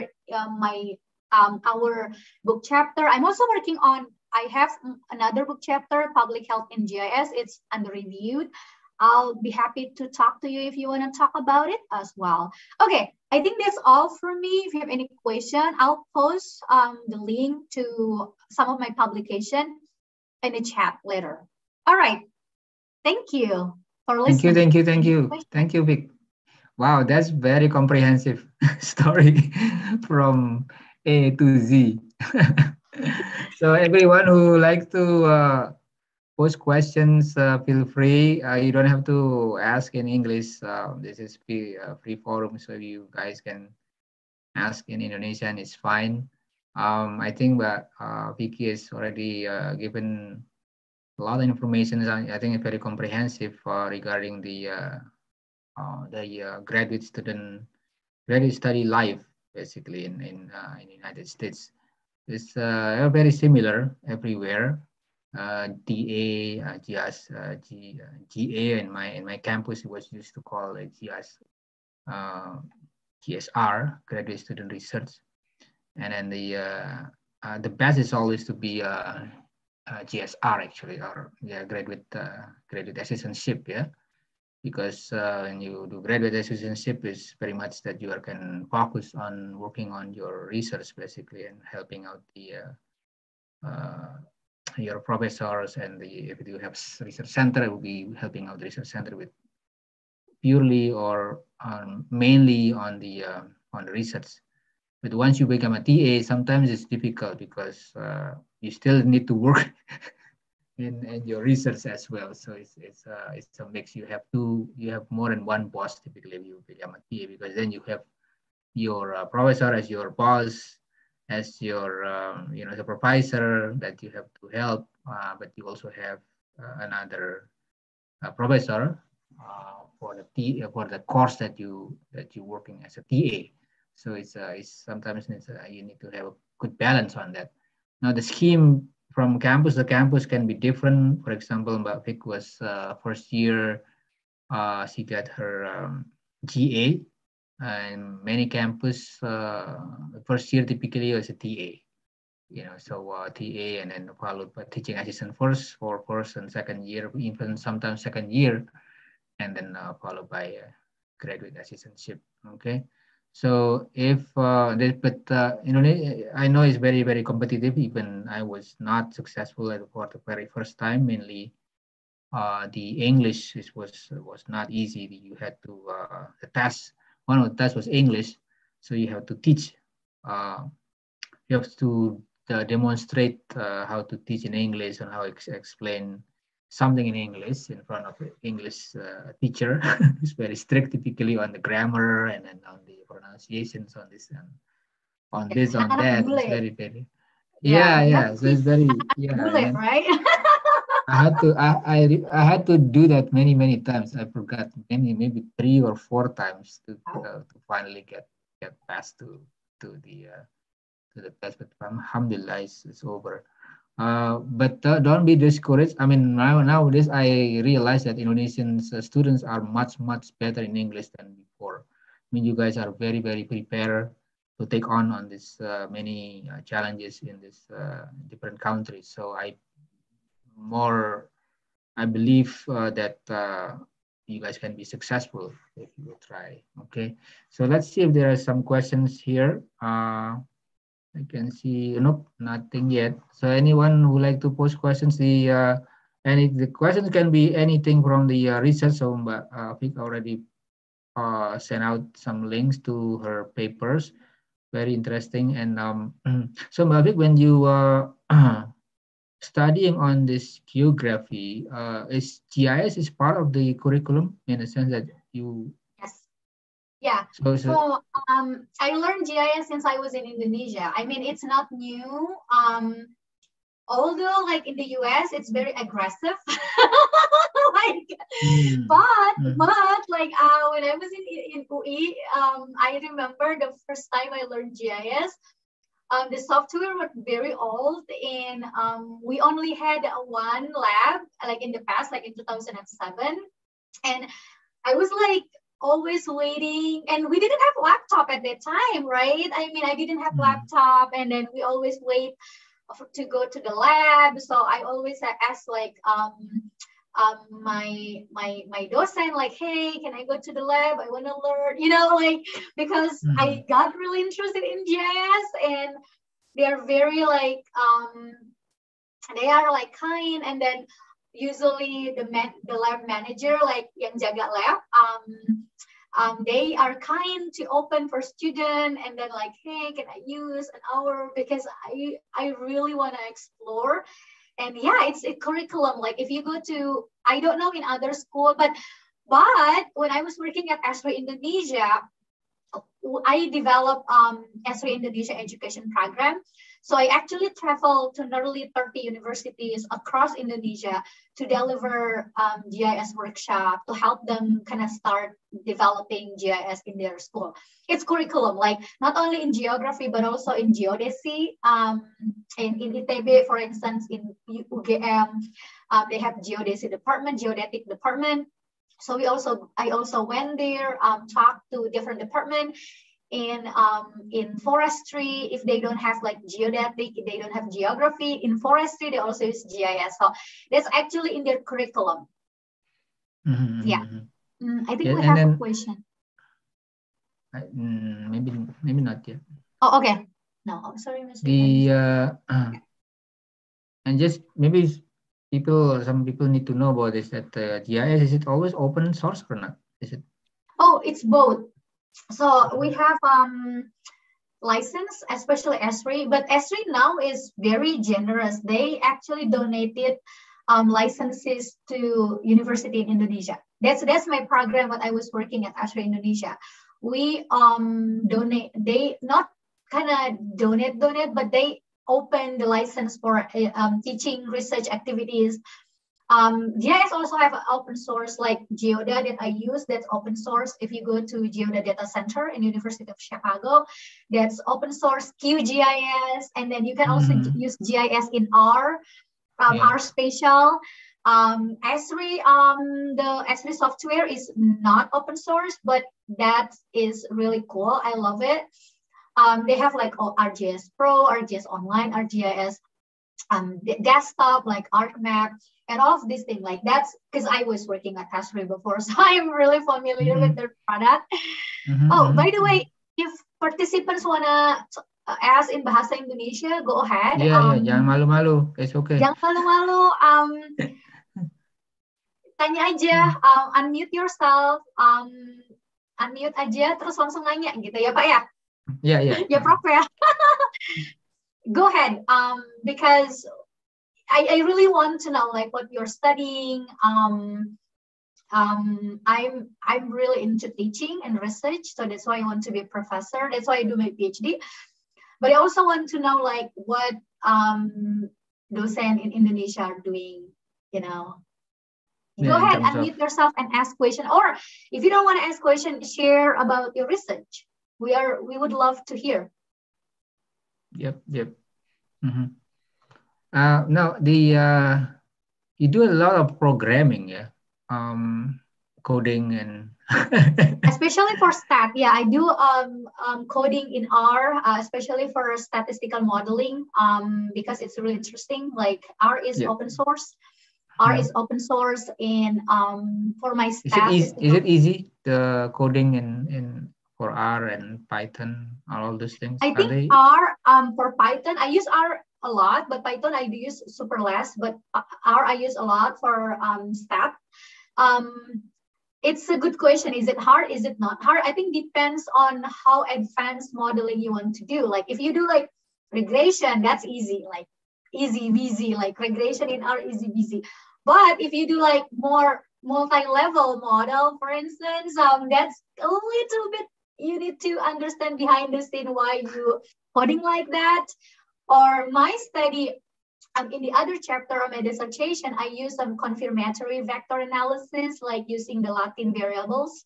our book chapter. I'm also working on, I have another book chapter, Public Health in GIS. It's under review. I'll be happy to talk to you if you want to talk about it as well. Okay, I think that's all for me. If you have any question, I'll post the link to some of my publication in the chat later. All right, thank you for listening. Thank you, Vic. Wow, that's very comprehensive story from A to Z. So everyone who likes to post questions, feel free. You don't have to ask in English. This is free forum, so you guys can ask in Indonesian. It's fine. I think that Vicky has already given a lot of information. I think it's very comprehensive regarding the graduate study life, basically in the United States. It's very similar everywhere. DA, GIS, GA in my campus, it was used to call it GIS, GSR, Graduate Student Research, and then the best is always to be GSR actually, or graduate assistantship, because when you do graduate assistantship, is very much that you can focus on working on your research basically and helping out your professors, and if you have research center, it will be helping out the research center with purely or mainly on the research. But once you become a TA, sometimes it's difficult because you still need to work and your research as well. So it's a mix. You have more than one boss typically if you become a TA, because then you have your professor as your boss, as your supervisor that you have to help, but you also have another professor for the course that you working as a TA. So it's sometimes you need to have a good balance on that. Now the scheme from campus to campus can be different. For example, Mbak Vic was first year, she got her GA, and many campus first year typically was a TA. So TA and then followed by teaching assistant first for first and second year, even sometimes second year, and then followed by graduate assistantship. Okay. So if I know it's very, very competitive. Even I was not successful for the very first time. Mainly, the English was not easy. You had to the test. One of the tests was English, so you have to teach. You have to demonstrate how to teach in English and how to explain something in English in front of an English teacher. It's very strict typically on the grammar and then on the pronunciations on this and on this, on that. It's very, very, yeah. So it's very, yeah. Right? I had to do that many times. I forgot maybe 3 or 4 times to finally get past to the test. But alhamdulillah, it's over. But don't be discouraged. I mean, nowadays I realize that Indonesian students are much better in English than before. I mean, you guys are very, very prepared to take on this many challenges in this different countries. So I believe that you guys can be successful if you will try. Okay, so let's see if there are some questions here. I can see, nope, nothing yet. So anyone who like to post questions, the questions can be anything from the research. So Mbak Vic already sent out some links to her papers. Very interesting. And so Mbak Vic, when you studying on this geography, is GIS is part of the curriculum in the sense that you... Yes. Yeah. So I learned GIS since I was in Indonesia. I mean, it's not new. Although like in the US, it's very aggressive. But like when I was in UI, I remember the first time I learned GIS. The software was very old, and we only had one lab, like in the past, like in 2007. And I was like always waiting, and we didn't have laptop at that time, right? I mean, I didn't have laptop, and then we always wait to go to the lab. So I always ask like my docent, like, hey, can I go to the lab? I want to learn, like, because I got really interested in GIS, and they're very like they are like kind, and then usually the lab manager, like yang jaga lab, they are kind to open for student, and then like, hey, can I use an hour, because I really want to explore. And yeah, it's a curriculum. Like if you go to, I don't know in other school, but when I was working at Esri Indonesia, I developed Esri Indonesia education program. So I actually traveled to nearly 30 universities across Indonesia to deliver GIS workshop to help them kind of start developing GIS in their school. It's curriculum, like not only in geography, but also in geodesy. In ITB, for instance, in UGM, they have geodesy department, geodetic department. So I also went there, talked to different department. In forestry, if they don't have like geodetic, they don't have geography. In forestry, they also use GIS. So that's actually in their curriculum. Yeah. I think we have a question. Maybe not yet. Oh, okay. No, I'm sorry, Mr. And just maybe some people need to know about this, that GIS, is it always open source or not? Is it? Oh, it's both. So we have license, especially Esri, but Esri now is very generous. They actually donated licenses to university in Indonesia. That's my program. What I was working at ASRI Indonesia. We donate. They not kind of donate, but they open the license for teaching research activities. GIS also have an open source like Geoda that I use. That's open source. If you go to Geoda Data Center in University of Chicago, that's open source. QGIS, and then you can also use GIS in R, R Spatial. Esri, the Esri software is not open source, but that is really cool. I love it. They have like ArcGIS Pro, ArcGIS Online, ArcGIS desktop, like ArcMap, and all of these things. Like that's because I was working at Esri before, so I'm really familiar with their product. Oh, by the way, if participants wanna ask in Bahasa Indonesia, go ahead. Jangan malu-malu. It's okay. Jangan malu-malu. Tanya aja, unmute yourself, unmute aja, terus langsung nanya gitu ya Pak ya? Yeah. Ya Prof ya. Go ahead, because I really want to know like what you're studying. I'm really into teaching and research, so that's why I want to be a professor. That's why I do my PhD. But I also want to know like what docent in Indonesia are doing, you know. Go ahead, unmute yourself and ask question. Or if you don't want to ask question, share about your research. We would love to hear. Yep. Now you do a lot of programming, yeah, coding and especially for stat. Yeah, I do coding in R, especially for statistical modeling, because it's really interesting. Like R is open source. R is open source, and for my staff, is it easy, the coding in for R and Python, all those things? I think R for Python, I use R a lot, but Python I do use super less. But R I use a lot for stat. It's a good question. Is it hard? Is it not hard? I think depends on how advanced modeling you want to do. Like if you do like regression, that's easy, like easy peasy, like regression in R, easy peasy. But if you do like more multi-level model, for instance, that's a little bit, you need to understand behind the scene why you coding like that. Or my study, in the other chapter of my dissertation, I use some confirmatory vector analysis, like using the latent variables.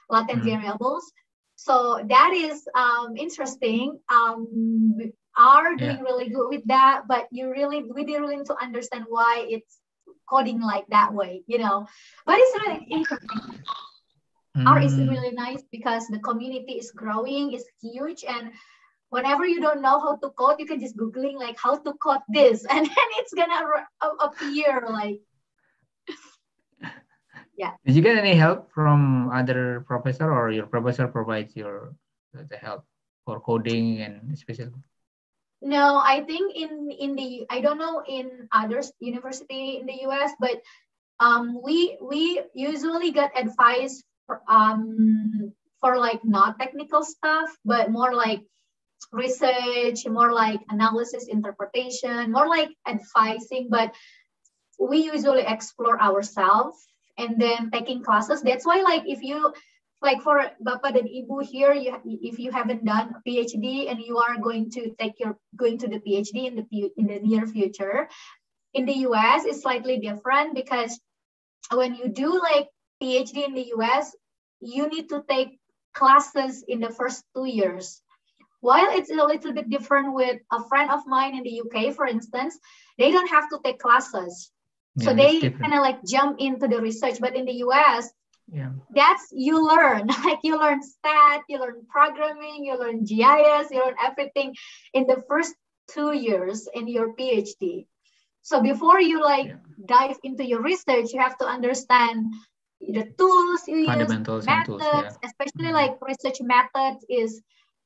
So that is interesting. Are doing really good with that, but we really need to understand why it's coding like that way, you know. But it's really interesting. R is really nice because the community is growing, is huge, and whenever you don't know how to code, you can just Googling like how to code this, and then it's gonna appear like. Yeah. Did you get any help from other professor, or your professor provides the help for coding and especially? No, I think in the, I don't know in other university in the US, but we usually get advice for like not technical stuff, but more like research, more like analysis, interpretation, more like advising. But we usually explore ourselves and then taking classes. That's why, like, if you like for Bapak dan Ibu here, if you haven't done a PhD and you are going to the PhD in the near future, in the US it's slightly different, because when you do like PhD in the US, you need to take classes in the first 2 years. While it's a little bit different with a friend of mine in the UK, for instance, they don't have to take classes. So they kind of like jump into the research. But in the US, that's, you learn, like you learn stat, you learn programming, you learn GIS, you learn everything in the first 2 years in your PhD. So before you like dive into your research, you have to understand the tools you use, methods, especially like research method is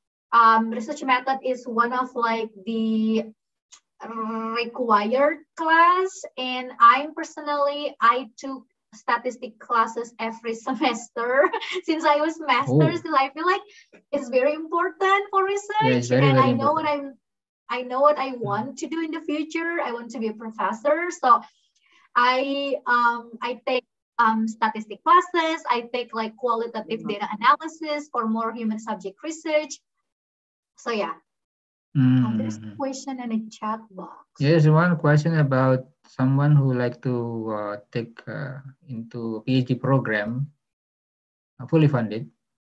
one of like the required class. And I took statistic classes every semester since I was master's. So I feel like it's very important for research, and I know what I want to do in the future. I want to be a professor. So I take statistic classes. I take like qualitative data analysis for more human subject research. So yeah, there's a question in a chat box. Yes, one question about someone who like to take into PhD program, fully funded.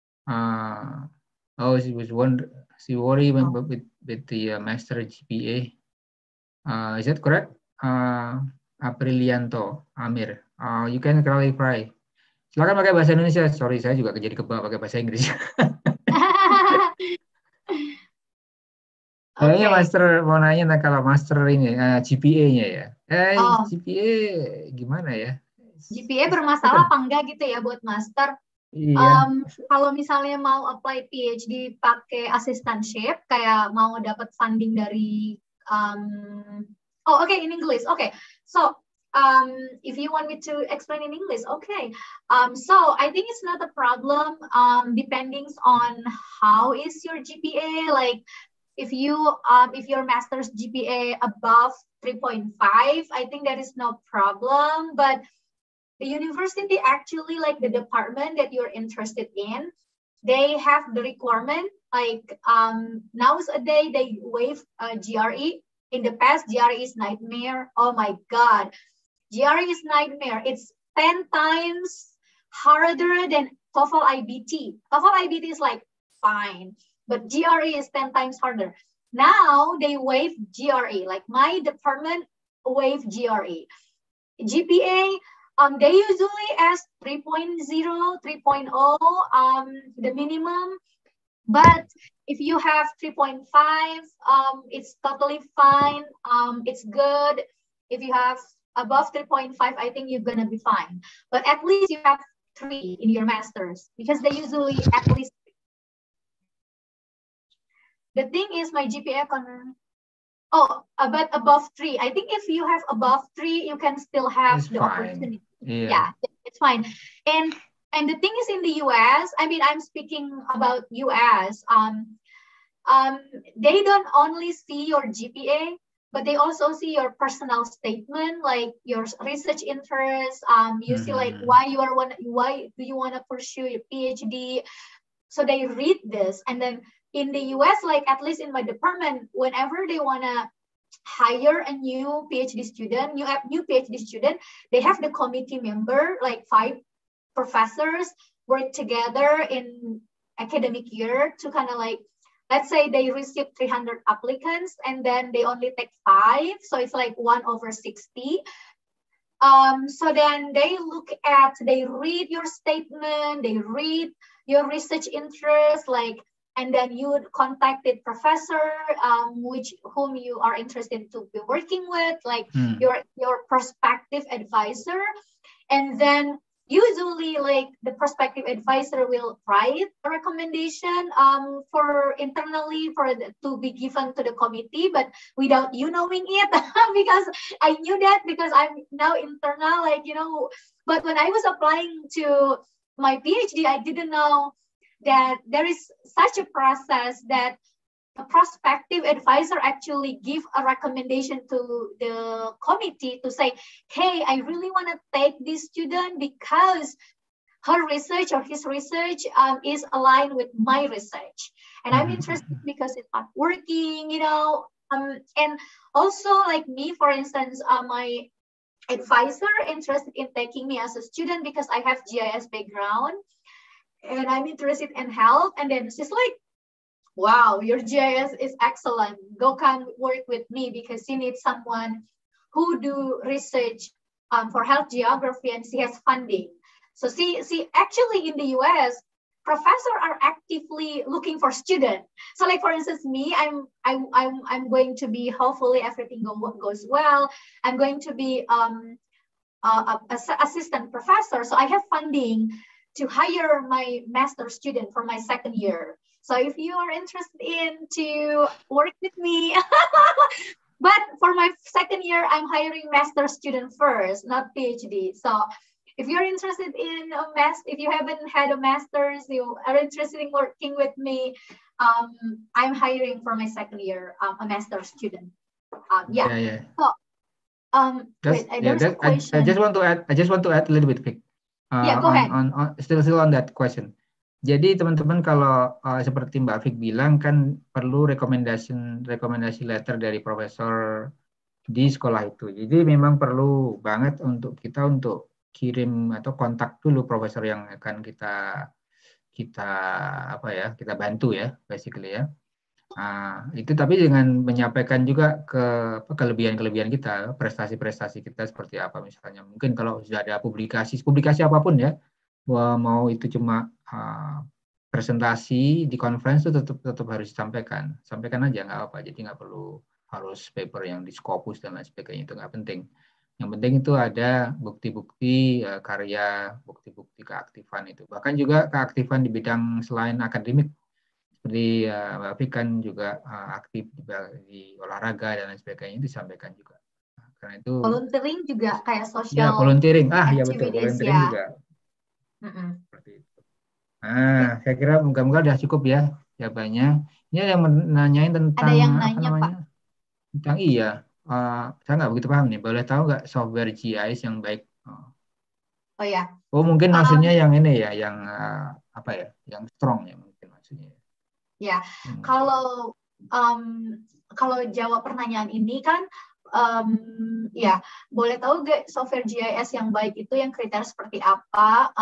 She worried with the master GPA. Is that correct? Aprilianto Amir, you can clarify. Silakan pakai bahasa Indonesia. Sorry, saya juga jadi kebak pakai bahasa Inggris. Kayaknya master mau nanya kalau master ini GPA-nya ya. GPA gimana ya? GPA bermasalah apa enggak gitu ya buat master? Iya. Kalau misalnya mau apply PhD pakai assistantship, kayak mau dapat funding dari in English. Okay. So, if you want me to explain in English, okay. So I think it's not a problem, depending on how is your GPA. Like, if your master's GPA above 3.5, I think that is no problem. But the university actually, like the department that you're interested in, they have the requirement. Like nowadays they waive GRE. In the past, GRE is nightmare. Oh my God, GRE is nightmare. It's 10 times harder than TOEFL IBT. TOEFL IBT is like fine, but GRE is 10 times harder. Now they waive GRE. Like my department waive GRE. GPA, they usually ask 3.0, 3.0, the minimum. But if you have 3.5, it's totally fine. It's good. If you have above 3.5, I think you're gonna be fine. But at least you have 3 in your masters, because they usually at least. The thing is, my GPA but above 3. I think if you have above 3, you can still have the opportunity. Yeah, it's fine. And the thing is, in the US, I mean, I'm speaking about US. They don't only see your GPA, but they also see your personal statement, like your research interests. You see, like why do you want to pursue your PhD? So they read this, and then in the US, like at least in my department, whenever they want to hire a new PhD student, new PhD student, they have the committee member, like 5 professors work together in academic year to kind of like, let's say they receive 300 applicants and then they only take 5. So it's like 1/60. So then they read your statement, they read your research interest, like, and then you would contact the professor, whom you are interested to be working with, like your prospective advisor. And then usually, like, the prospective advisor will write a recommendation to be given to the committee, but without you knowing it, because I knew that because I'm now internal, like, you know. But when I was applying to my PhD, I didn't know that there is such a process that a prospective advisor actually give a recommendation to the committee to say, hey, I really want to take this student because her research or his research is aligned with my research. And I'm interested because it's not working, you know. And also, like me, for instance, my advisor interested in taking me as a student because I have GIS background and I'm interested in health. And then she's like, wow, your GIS is excellent. Go come work with me because you need someone who do research for health geography, and she has funding. So see, actually in the US, professors are actively looking for students. So like, for instance, me, I'm going to be, hopefully everything goes well, I'm going to be an assistant professor. So I have funding to hire my master student for my 2nd year. So if you are interested in to work with me, but for my 2nd year, I'm hiring master student first, not PhD. So if you're interested in if you haven't had a master's, you are interested in working with me, I'm hiring for my 2nd year a master student. Yeah. So Wait, there's a question. I just want to add a little bit, Vic. Yeah, go ahead. Still on that question. Jadi teman-teman kalau seperti Mbak Vic bilang kan perlu rekomendasi letter dari profesor di sekolah itu. Jadi memang perlu banget untuk kita untuk kirim atau kontak dulu profesor yang akan kita bantu ya, basically ya. Itu tapi dengan menyampaikan juga kelebihan-kelebihan kita, prestasi-prestasi kita seperti apa misalnya. Mungkin kalau sudah ada publikasi apapun ya, mau itu cuma presentasi di conference itu tetap harus disampaikan. Sampaikan aja nggak apa, jadi nggak perlu harus paper yang di Scopus dan lain sebagainya, itu nggak penting. Yang penting itu ada bukti-bukti karya, bukti-bukti keaktifan itu. Bahkan juga keaktifan di bidang selain akademik. Seperti Mbak Fik kan juga aktif di olahraga dan lain sebagainya, itu disampaikan juga. Karena itu volunteering juga kayak social. Ya, volunteering. Ya betul, volunteering ya. juga. Seperti itu. Saya kira moga-moga udah cukup ya jawabannya. Ini ada yang menanyain tentang ada yang nanya, Pak. Tentang saya nggak begitu paham nih. Boleh tahu nggak software GIS yang baik? Oh ya. Oh mungkin maksudnya yang ini ya, yang yang strong ya mungkin maksudnya. Ya, kalau jawab pertanyaan ini kan, ya boleh tahu gak software GIS yang baik itu yang kriteria seperti apa?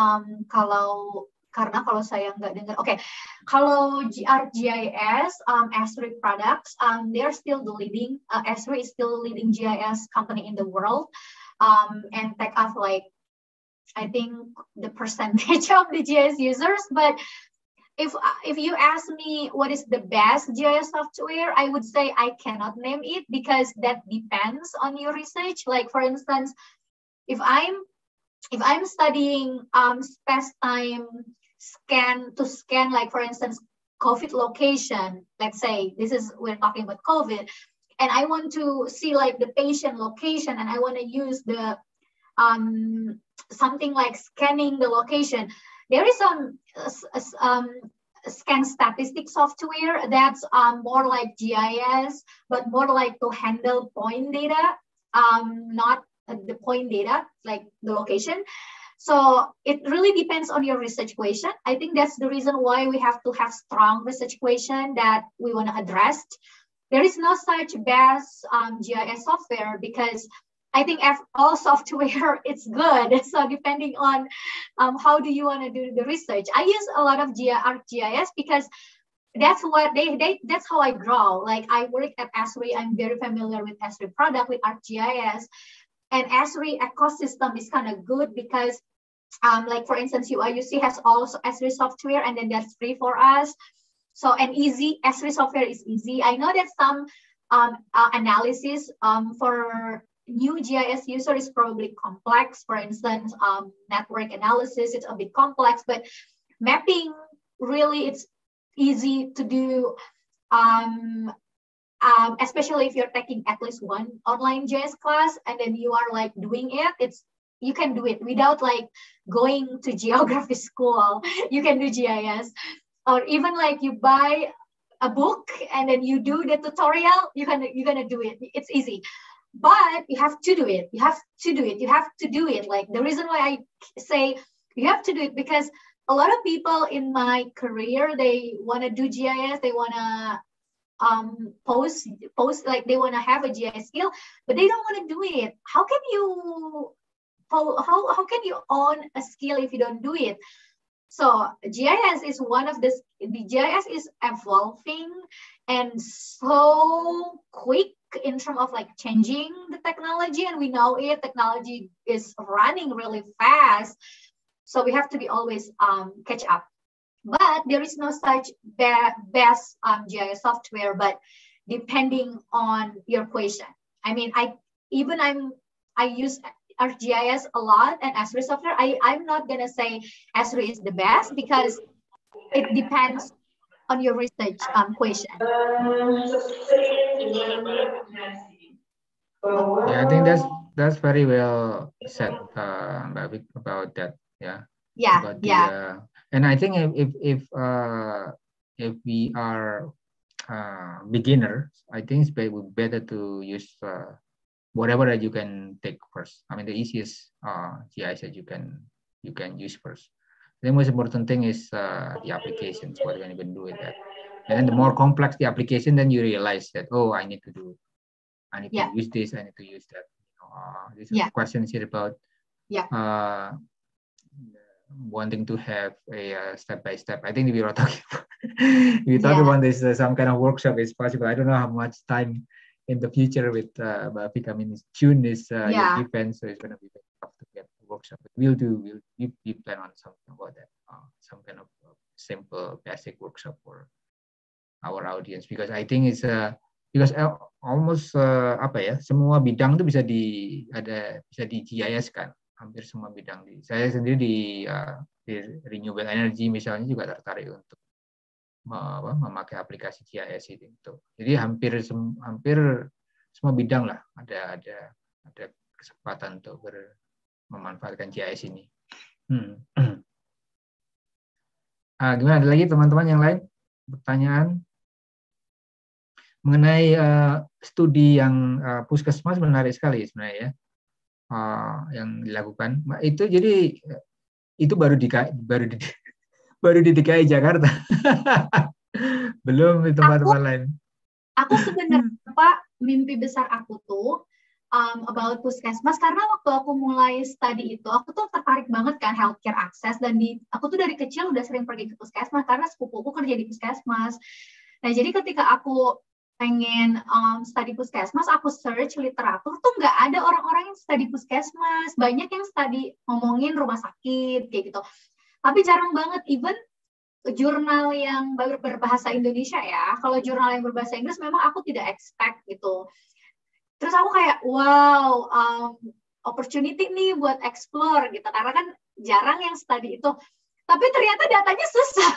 Karena kalau saya nggak dengar, kalau ArcGIS, Esri products, they're still the leading. Esri is still the leading GIS company in the world, and take off like I think the percentage of the GIS users, but if you ask me what is the best GIS software, I would say I cannot name it because that depends on your research. Like for instance, if I'm studying space-time scan, like for instance, COVID location, let's say we're talking about COVID, and I want to see like the patient location, and I want to use the something like scanning the location. There is some scan statistic software that's more like GIS, but more like to handle point data, not the point data, like the location. So it really depends on your research question. I think that's the reason why we have to have strong research question that we want to address. There is no such best GIS software because I think all software it's good. So depending on how do you want to do the research. I use a lot of ArcGIS because that's what that's how I grow. Like I work at Esri, I'm very familiar with Esri product with ArcGIS, and Esri ecosystem is kind of good because like for instance, UIUC has also Esri software, and then that's free for us. So and easy, Esri software is easy. I know that some analysis for new GIS user is probably complex. For instance, network analysis, it's a bit complex, but mapping, really, it's easy to do, especially if you're taking at least one online GIS class, and then you are like doing it, you can do it without like going to geography school. You can do GIS, or even like you buy a book and then you do the tutorial, you're gonna do it. It's easy. But you have to do it. You have to do it. You have to do it. Like the reason why I say you have to do it, because a lot of people in my career, they want to do GIS. They want to post like they want to have a GIS skill, but they don't want to do it. How can you own a skill if you don't do it? So GIS is the GIS is evolving and so quick in terms of like changing the technology, and we know technology is running really fast, so we have to be always catch up. But there is no such best GIS software, but depending on your question. I mean, I use ArcGIS a lot and Esri software. I'm not gonna say Esri is the best because it depends on your research question. Yeah, I think that's very well said, about that. Yeah. Yeah. And I think if we are beginners, I think it's better to use whatever that you can take first. I mean, the easiest GIS that you can use first. The most important thing is the applications, what you can even do with that. And then the more complex the application, then you realize that, oh, I need to use this, I need to use that. This question here about wanting to have a step-by-step. I think we were talking we talked about this, some kind of workshop is possible. I don't know how much time in the future with Bafik. I mean, June is your event, so it's going to be very tough to get a workshop. But we plan on something about that, some kind of simple basic workshop for our audience, because I think it's because almost semua bidang itu bisa di GIS kan, hampir semua bidang. Saya sendiri di renewable energy misalnya juga tertarik untuk memakai aplikasi GIS itu. Jadi hampir semua bidang lah ada kesempatan untuk memanfaatkan GIS ini. Gimana, ada lagi teman-teman yang lain pertanyaan mengenai studi yang puskesmas? Menarik sekali sebenarnya ya, yang dilakukan itu. Jadi itu baru di DKI Jakarta. Belum di tempat-tempat lain. Aku sebenarnya Pak, mimpi besar aku tuh about puskesmas, karena waktu aku mulai studi itu, aku tuh tertarik banget kan healthcare access, dan aku tuh dari kecil udah sering pergi ke puskesmas karena sepupuku kerja di puskesmas. Nah, jadi ketika aku pengen studi puskesmas, aku search literatur tuh nggak ada orang-orang yang studi puskesmas. Banyak yang studi ngomongin rumah sakit kayak gitu, tapi jarang banget. Even jurnal yang berbahasa Indonesia ya, kalau jurnal yang berbahasa Inggris memang aku tidak expect gitu. Terus aku kayak wow, opportunity nih buat explore gitu, karena kan jarang yang studi itu. Tapi ternyata datanya susah.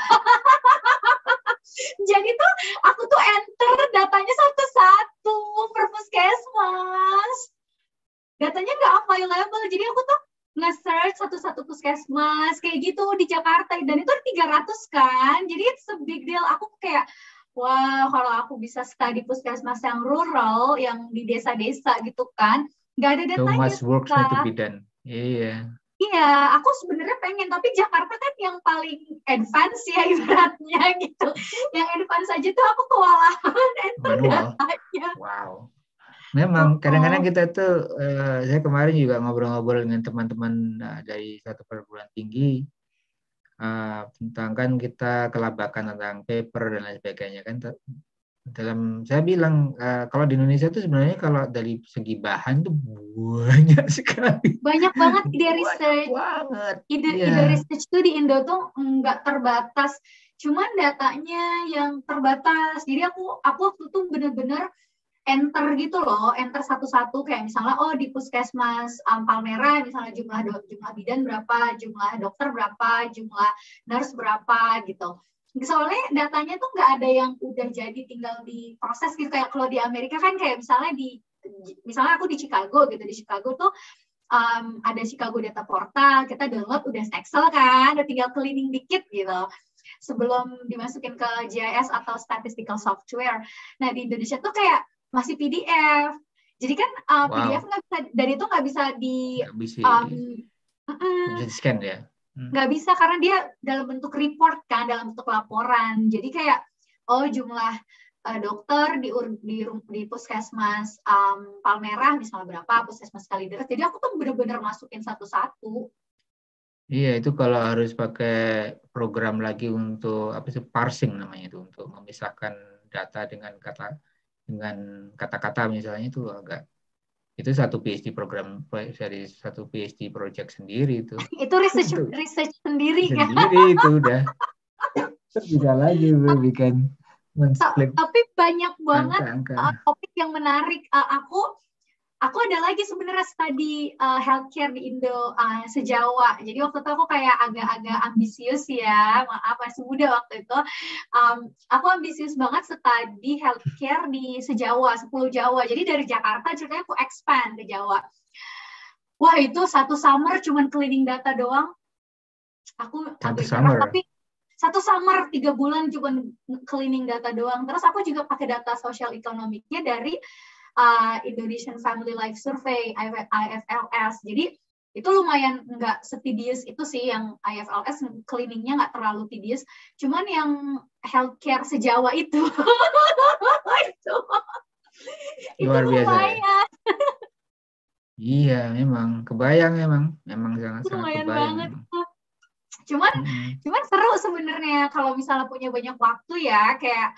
Jadi tuh aku tuh enter datanya satu-satu per puskesmas. Datanya nggak available. Jadi aku tuh nge-search satu-satu puskesmas kayak gitu di Jakarta, dan itu 300 kan. Jadi it's a big deal. Aku kayak wow, kalau aku bisa studi puskesmas yang rural, yang di desa-desa gitu kan, nggak ada datanya. So much work to be done. Iya. Iya, aku sebenarnya pengen, tapi Jakarta kan yang paling advance ya ibaratnya gitu. Yang advance aja tuh aku kewalahan enter datanya. Wow. Memang kadang-kadang kita tuh, saya kemarin juga ngobrol-ngobrol dengan teman-teman dari satu perguruan tinggi tentang kan kita kelabakan tentang paper dan lain sebagainya kan. Saya bilang kalau di Indonesia tuh sebenarnya kalau dari segi bahan tuh banyak sekali. Banyak banget ide research. Ide research tuh di Indo tuh nggak terbatas. Cuman datanya yang terbatas. Jadi aku waktu itu bener-bener enter gitu loh, enter satu-satu, kayak misalnya di puskesmas Palmerah misalnya jumlah bidan berapa, jumlah dokter berapa, jumlah nurse berapa gitu. Soalnya datanya tuh nggak ada yang udah jadi tinggal diproses gitu, kayak kalau di Amerika kan kayak misalnya aku di Chicago gitu, di Chicago tuh ada Chicago Data Portal, kita download udah Excel kan, udah tinggal cleaning dikit gitu sebelum dimasukin ke GIS atau statistical software. Nah di Indonesia tuh kayak masih PDF, jadi kan PDF nggak bisa, dan itu nggak bisa bisa di scan ya. Nggak bisa karena dia dalam bentuk report kan, dalam bentuk laporan. Jadi kayak jumlah dokter di puskesmas Palmerah misalnya berapa, puskesmas Kalideres. Jadi aku tuh bener-bener masukin satu-satu. Iya, itu kalau harus pakai program lagi untuk parsing namanya, itu untuk memisahkan data dengan kata-kata misalnya, itu satu PhD program, dari satu PhD project sendiri itu. Itu research sendiri kan? Sendiri itu udah. Bisa lagi bikin men-split. Tapi banyak banget topik yang menarik. Aku ada lagi sebenarnya studi healthcare di Indo se-Jawa. Jadi waktu itu aku kayak agak-agak ambisius ya, maaf masih muda waktu itu. Aku ambisius banget studi healthcare di se-Jawa, 10 Jawa. Jadi dari Jakarta ceritanya aku expand ke Jawa. Wah itu satu summer cuman cleaning data doang. Aku agak nyerah, tapi satu summer 3 bulan cuman cleaning data doang. Terus aku juga pakai data sosial ekonomiknya dari Indonesian Family Life Survey, IFLS. Jadi itu lumayan nggak setedious itu sih, yang IFLS cleaningnya nggak terlalu tedious. Cuman yang healthcare sejauh itu, Luar biasa. lumayan. Iya, memang kebayang, memang sangat Lumayan kebayang. banget. Cuman seru sebenarnya kalau misalnya punya banyak waktu ya, kayak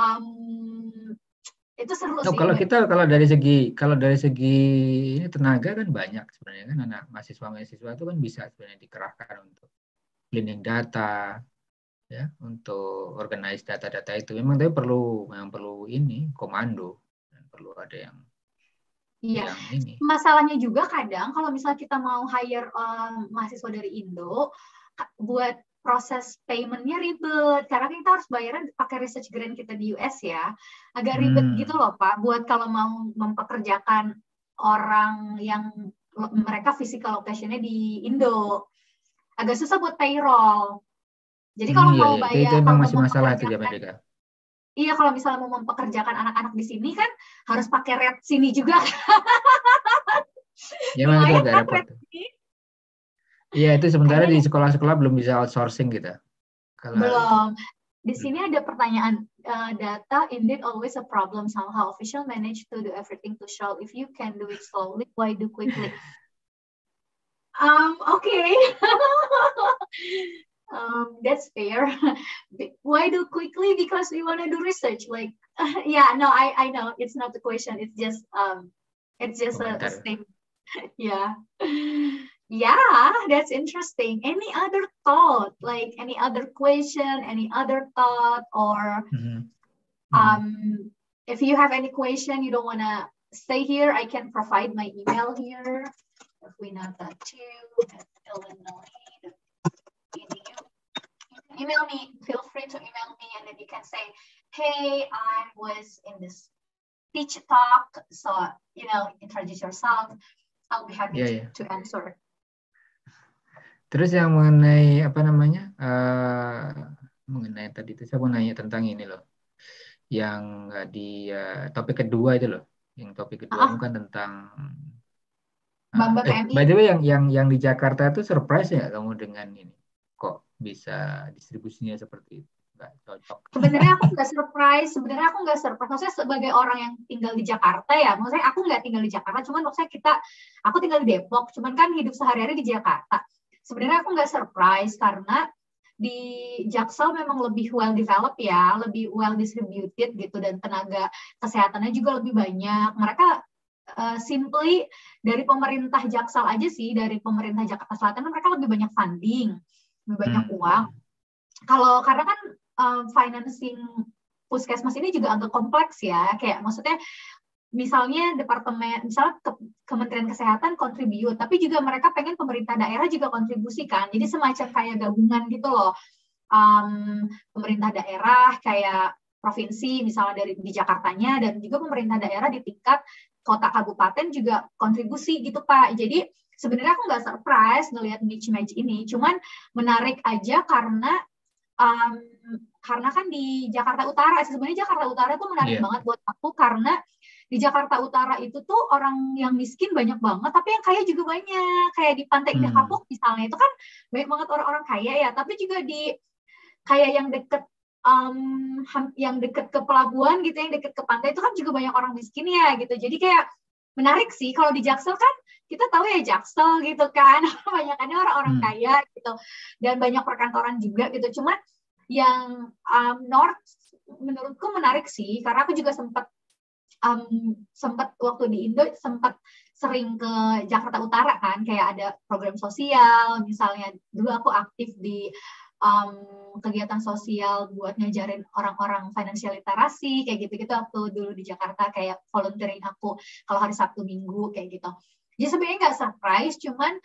itu seru sih. Kalau dari segi ini tenaga kan banyak sebenarnya kan, anak mahasiswa itu kan bisa sebenarnya dikerahkan untuk cleaning data, ya, untuk organize data-data itu. Memang perlu ini komando, dan perlu ada yang Iya. yang ini. Masalahnya juga kadang kalau misalnya kita mau hire mahasiswa dari Indo, buat proses payment-nya ribet, karena kita harus bayarnya pakai research grant kita di US ya. Agak ribet gitu loh Pak, buat kalau mau mempekerjakan orang yang mereka physical location-nya di Indo. Agak susah buat payroll. Jadi kalau mau bayar, itu emang masih masalah itu di Amerika. Iya, kalau misalnya mau mempekerjakan anak-anak di sini kan harus pakai red sini juga. Ya memang itu agak repot. Iya, itu sementara di sekolah-sekolah belum bisa outsourcing gitu. Belum. Di sini ada pertanyaan, data indeed always a problem somehow. Official manage to do everything to show if you can do it slowly, why do quickly? Okay. That's fair. Why do quickly? Because we want to do research. Like, I know it's not the question. It's just a statement. Yeah. Yeah, that's interesting. Any other thought? Like any other question, any other thought, or if you have any question you don't want to say here, I can provide my email here. Illinois.edu. Email me. Feel free to email me, and then you can say, "Hey, I was in this speech talk, so introduce yourself." I'll be happy to answer. Terus yang mengenai mengenai tadi itu saya mau nanya tentang ini loh, yang di topik kedua itu loh, yang topik kedua bukan tentang by the way yang di Jakarta itu surprise ya kamu dengan ini, kok bisa distribusinya seperti itu, nggak cocok? Sebenarnya aku nggak surprise. Maksudnya sebagai orang yang tinggal di Jakarta ya, maksudnya aku nggak tinggal di Jakarta, cuman maksudnya aku tinggal di Depok, cuman kan hidup sehari-hari di Jakarta. Sebenarnya aku nggak surprise karena di Jaksel memang lebih well developed ya, lebih well distributed gitu, dan tenaga kesehatannya juga lebih banyak. Mereka simply dari pemerintah Jaksel aja sih, dari pemerintah Jakarta Selatan mereka lebih banyak funding, lebih banyak uang. Karena kan financing puskesmas ini juga agak kompleks ya, kayak maksudnya misalnya Kementerian Kesehatan kontribut, tapi juga mereka pengen pemerintah daerah juga kontribusikan. Jadi semacam kayak gabungan gitu loh. Pemerintah daerah kayak provinsi misalnya di Jakartanya, dan juga pemerintah daerah di tingkat kota kabupaten juga kontribusi gitu Pak. Jadi sebenarnya aku nggak surprise ngelihat match ini, cuman menarik aja karena kan di Jakarta Utara, sebenarnya Jakarta Utara tuh menarik banget buat aku, karena di Jakarta Utara itu tuh orang yang miskin banyak banget, tapi yang kaya juga banyak. Kayak di Pantai Indah Kapuk misalnya, itu kan banyak banget orang-orang kaya ya, tapi juga di kayak yang deket ke pelabuhan gitu, yang deket ke pantai itu kan juga banyak orang miskin ya gitu. Jadi kayak menarik sih. Kalau di Jaksel kan kita tahu ya Jaksel gitu kan, banyakannya orang-orang kaya gitu, dan banyak perkantoran juga gitu. Cuma yang North menurutku menarik sih, karena aku juga sempat waktu di Indo sempat sering ke Jakarta Utara kan, kayak ada program sosial misalnya. Dulu aku aktif di kegiatan sosial buat ngajarin orang-orang financial literasi kayak gitu-gitu waktu dulu di Jakarta, kayak volunteering aku kalau hari Sabtu Minggu kayak gitu. Jadi sebenarnya nggak surprise, cuman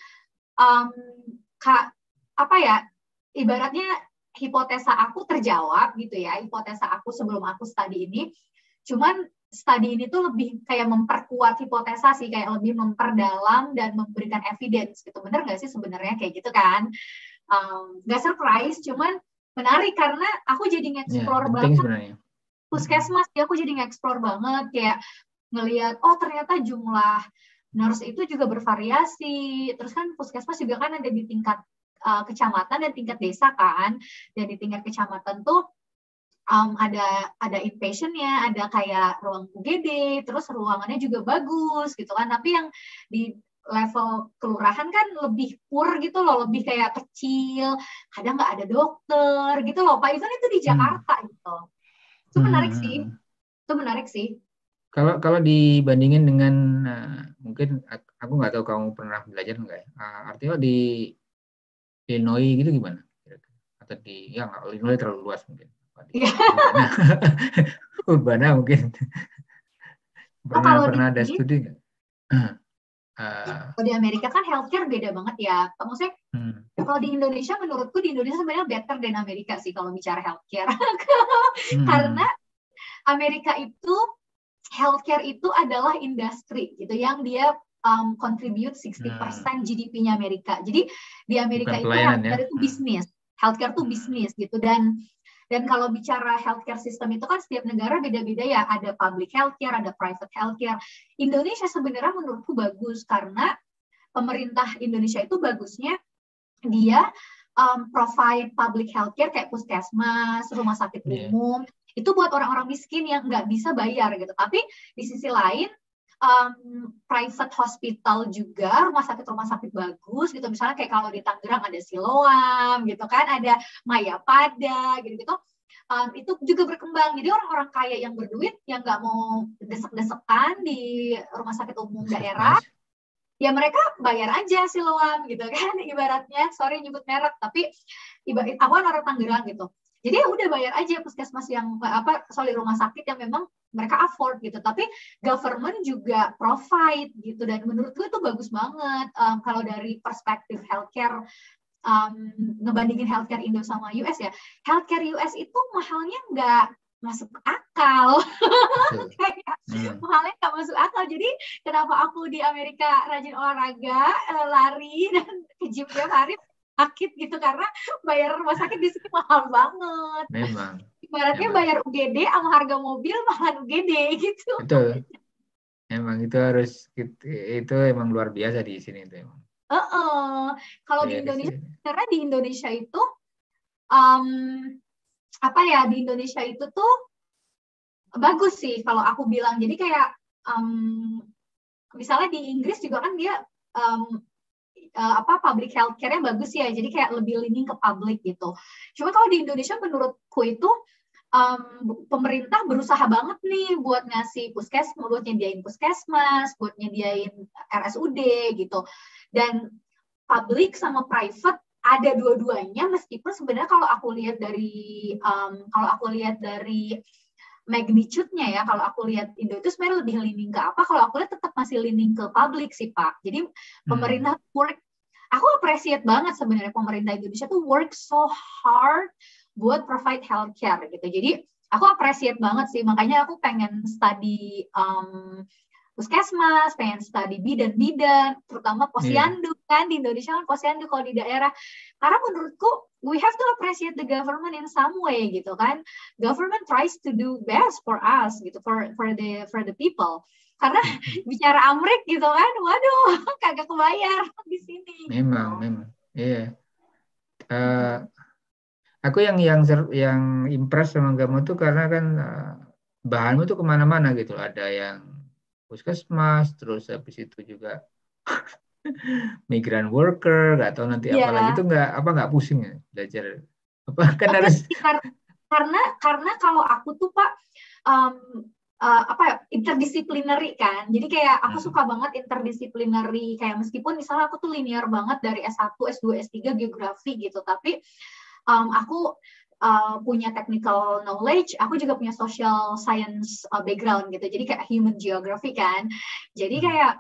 ibaratnya hipotesa aku terjawab gitu ya, hipotesa aku sebelum aku studi ini. Cuman studi ini tuh lebih kayak memperkuat hipotesa sih, kayak lebih memperdalam dan memberikan evidence gitu. Bener nggak sih sebenarnya kayak gitu kan? Nggak surprise, cuman menarik karena aku jadi nge-explore banget sebenarnya. puskesmas. Aku jadi nge-explore banget kayak ngelihat oh ternyata jumlah nurse itu juga bervariasi. Terus kan puskesmas juga kan ada di tingkat kecamatan dan tingkat desa kan. Dan di tingkat kecamatan tuh ada inpatient-nya, ada kayak ruang UGD, terus ruangannya juga bagus gitu kan. Tapi yang di level kelurahan kan lebih poor gitu loh, lebih kayak kecil, kadang nggak ada dokter gitu loh. Pak Ivan itu di Jakarta gitu. Itu menarik sih. Itu menarik sih. Kalau dibandingin dengan mungkin aku nggak tahu kamu pernah belajar nggak ya? Artinya di Illinois gitu gimana? Atau di Illinois terlalu luas mungkin. Urbana mungkin. Pernah ada studi nggak? Kalau di Amerika kan healthcare beda banget ya. Maksudnya kalau di Indonesia, menurutku di Indonesia sebenarnya better than Amerika sih kalau bicara healthcare. Karena Amerika itu healthcare itu adalah industri gitu yang dia contribute 60% GDP-nya Amerika. Jadi di Amerika itu healthcare itu bisnis, healthcare itu bisnis gitu. Dan kalau bicara healthcare system itu kan setiap negara beda-beda ya. Ada public healthcare, ada private healthcare. Indonesia sebenarnya menurutku bagus karena pemerintah Indonesia itu bagusnya dia provide public healthcare kayak puskesmas, rumah sakit umum. Itu buat orang-orang miskin yang nggak bisa bayar gitu. Tapi di sisi lain private hospital juga, rumah sakit bagus gitu. Misalnya kayak kalau di Tangerang ada Siloam gitu kan, ada Mayapada gitu-gitu. Itu juga berkembang. Jadi orang-orang kaya yang berduit yang nggak mau desek-desekan di rumah sakit umum daerah, ya mereka bayar aja Siloam gitu kan, ibaratnya. Sorry nyebut merek, tapi aku kan orang Tangerang gitu. Jadi ya udah bayar aja puskesmas yang rumah sakit yang memang mereka afford gitu. Tapi government juga provide gitu, dan menurutku itu bagus banget. Kalau dari perspektif healthcare, ngebandingin healthcare Indo sama US ya, healthcare US itu mahalnya nggak masuk akal. Mahalnya nggak masuk akal. Jadi kenapa aku di Amerika rajin olahraga, lari dan ke gym tiap hari, sakit gitu, karena bayar rumah sakit di sini mahal banget. Memang. Ibaratnya bayar UGD sama harga mobil mahal UGD gitu. Betul. Emang itu emang luar biasa di sini itu emang. Kalau di Indonesia, karena di Indonesia itu di Indonesia itu tuh bagus sih kalau aku bilang. Jadi kayak misalnya di Inggris juga kan dia public healthcare-nya bagus ya, jadi kayak lebih leaning ke public gitu. Cuma kalau di Indonesia menurutku itu pemerintah berusaha banget nih buat ngasih puskesmas, buat nyediain puskesmas, buat nyediain RSUD gitu. Dan public sama private ada dua-duanya, meskipun sebenarnya kalau aku lihat dari magnitude-nya ya, kalau aku lihat Indo itu sebenarnya lebih leaning ke apa? Kalau aku lihat tetap masih leaning ke public sih Pak. Jadi pemerintah aku appreciate banget sebenarnya pemerintah Indonesia tuh work so hard buat provide healthcare gitu. Jadi aku appreciate banget sih, makanya aku pengen study puskesmas, pengen study bidan, terutama posyandu kan, di Indonesia kan posyandu kalau di daerah. Karena menurutku we have to appreciate the government in some way gitu kan. Government tries to do best for us gitu, for the people. Karena bicara Amrik gitu kan, waduh kagak kebayar di sini. Memang. Iya. Aku yang impress sama kamu tuh karena kan bahanmu tuh kemana-mana gitu. Ada yang puskesmas, terus habis itu juga migran worker, nggak tahu nanti apa lagi itu nggak pusing ya belajar kan harus. Karena kalau aku tuh Pak interdisciplinary kan, jadi kayak aku suka banget interdisciplinary, kayak meskipun misalnya aku tuh linear banget dari S1, S2, S3 geografi gitu, tapi aku punya technical knowledge, aku juga punya social science background gitu, jadi kayak human geography kan, jadi kayak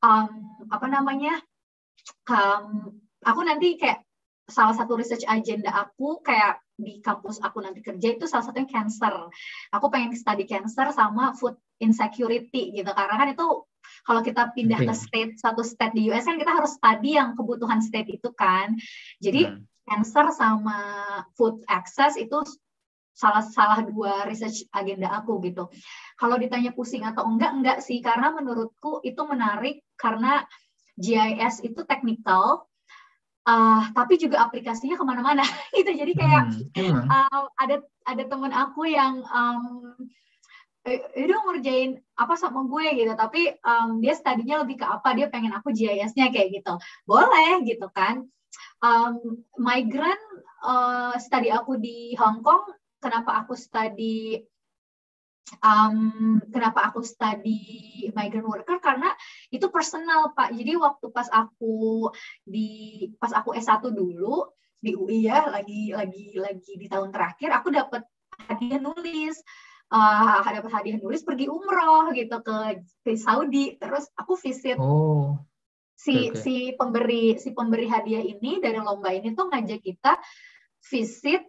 aku nanti kayak salah satu research agenda aku kayak di kampus aku nanti kerja itu salah satunya cancer. Aku pengen study cancer sama food insecurity gitu, karena kan itu kalau kita pindah ke satu state di US kan kita harus study yang kebutuhan state itu kan. Jadi cancer sama food access itu salah dua research agenda aku gitu. Kalau ditanya pusing atau enggak sih, karena menurutku itu menarik karena GIS itu technical, tapi juga aplikasinya kemana-mana gitu. Jadi kayak ada temen aku yang udah ngerjain apa sama gue gitu, tapi dia studinya lebih ke apa, dia pengen aku GIS-nya kayak gitu, boleh gitu kan. Migrant study aku di Hong Kong, kenapa aku study migrant worker, karena itu personal Pak. Jadi waktu pas aku S1 dulu di UI ya, lagi di tahun terakhir, aku dapat hadiah nulis. Dapat hadiah nulis pergi umroh gitu ke Saudi. Terus aku visit si pemberi hadiah ini dari lomba ini tuh ngajak kita visit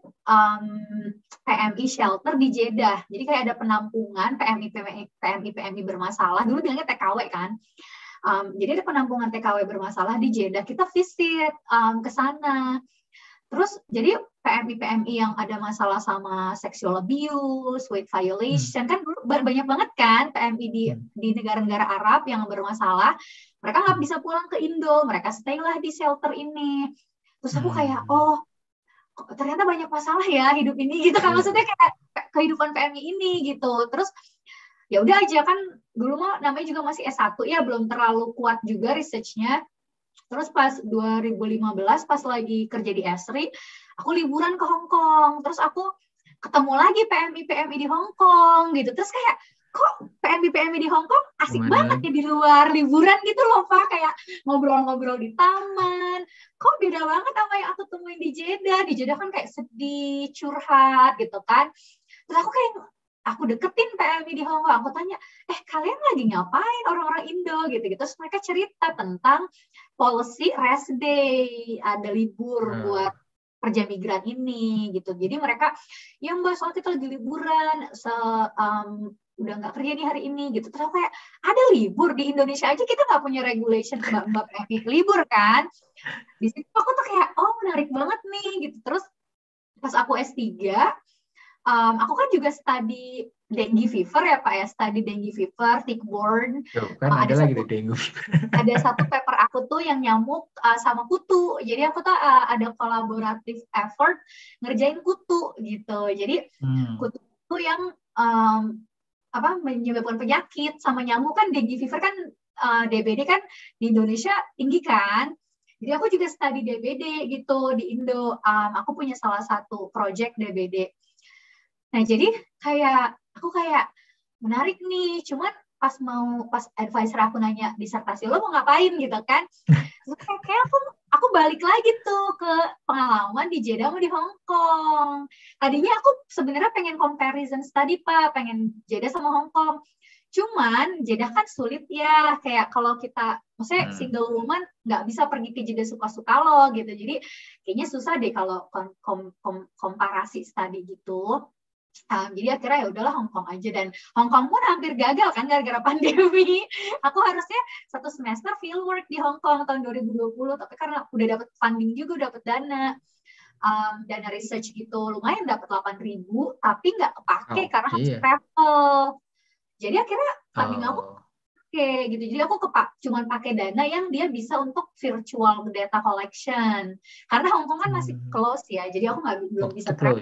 PMI shelter di Jeddah. Jadi kayak ada penampungan PMI bermasalah. Dulu bilangnya TKW kan. Jadi ada penampungan TKW bermasalah di Jeddah. Kita visit ke sana. Terus jadi PMI yang ada masalah sama sexual abuse, weight violation, kan dulu banyak banget kan PMI di negara-negara Arab yang bermasalah. Mereka nggak bisa pulang ke Indo, mereka stay lah di shelter ini. Terus aku kayak, oh ternyata banyak masalah ya hidup ini gitu kan, maksudnya kayak kehidupan PMI ini gitu. Terus ya udah aja kan, dulu mah namanya juga masih S1 ya, belum terlalu kuat juga research-nya. Terus pas 2015 pas lagi kerja di Esri, aku liburan ke Hong Kong. Terus aku ketemu lagi PMI di Hong Kong gitu. Terus kayak, kok PMI di Hong Kong asik banget ya di luar liburan gitu loh Pak, kayak ngobrol-ngobrol di taman. Kok beda banget sama yang aku temuin di Jeddah. Di Jeddah kan kayak sedih, curhat gitu kan. Terus aku deketin PMI di Hong Kong, aku tanya, kalian lagi ngapain orang-orang Indo gitu. Terus mereka cerita tentang policy rest day, ada libur buat kerja migran ini gitu. Jadi mereka, ya Mbak, soal kita lagi liburan, udah nggak kerja nih hari ini gitu. Terus aku kayak, ada libur di Indonesia aja kita nggak punya regulation mbak PMI libur kan. Di situ aku tuh kayak, oh menarik banget nih gitu. Terus pas aku S3, aku kan juga study dengue fever ya Pak ya, study dengue fever, tick-borne. Kan ada lagi dengue fever. Ada satu paper aku tuh yang nyamuk sama kutu. Jadi aku tuh ada collaborative effort ngerjain kutu gitu. Jadi kutu itu yang menyebabkan penyakit sama nyamuk kan, dengue fever kan DBD kan di Indonesia tinggi kan. Jadi aku juga study DBD gitu di Indo. Aku punya salah satu project DBD. Nah, jadi aku kayak menarik nih, cuman pas advisor aku nanya disertasi lo mau ngapain gitu kan, terus kayak aku balik lagi tuh ke pengalaman di Jeddah sama di Hong Kong. Tadinya aku sebenarnya pengen comparison study Pak, pengen Jeddah sama Hong Kong. Cuman Jeddah kan sulit ya, kayak kalau kita maksudnya single woman nggak bisa pergi ke Jeddah suka-suka lo gitu. Jadi kayaknya susah deh kalau komparasi study gitu. Jadi akhirnya ya udahlah Hong Kong aja, dan Hong Kong pun hampir gagal kan gara-gara pandemi. Aku harusnya 1 semester fieldwork di Hong Kong tahun 2020, tapi karena udah dapat funding juga, dapat dana research gitu, lumayan dapat 8.000, tapi nggak kepake karena harus travel. Jadi akhirnya funding aku gitu. Jadi aku cuman pakai dana yang dia bisa untuk virtual data collection. Karena Hong Kong kan masih close ya, jadi aku belum bisa travel.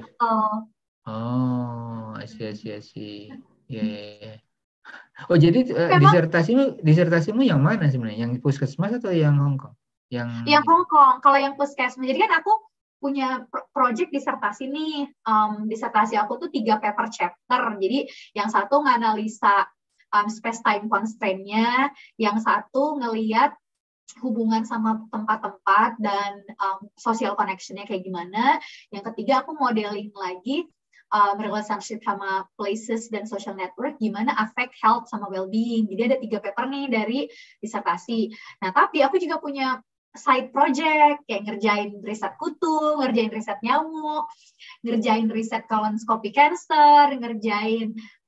Oh, I see. Yeah. Oh, jadi disertasimu yang mana sebenarnya? Yang puskesmas atau yang Hong Kong? Yang Hong Kong. Kalau yang puskesmas, jadi kan aku punya project disertasi nih. Disertasi aku tuh 3 paper chapter. Jadi yang satu nganalisa space-time constraint-nya, yang satu ngelihat hubungan sama tempat-tempat dan social connection-nya kayak gimana. Yang ketiga aku modeling lagi relationship sama places dan social network, gimana affect health sama well-being. Jadi ada 3 paper nih dari disertasi. Nah, tapi aku juga punya side project, kayak ngerjain riset kutu, ngerjain riset nyamuk, ngerjain riset colonoscopy cancer, ngerjain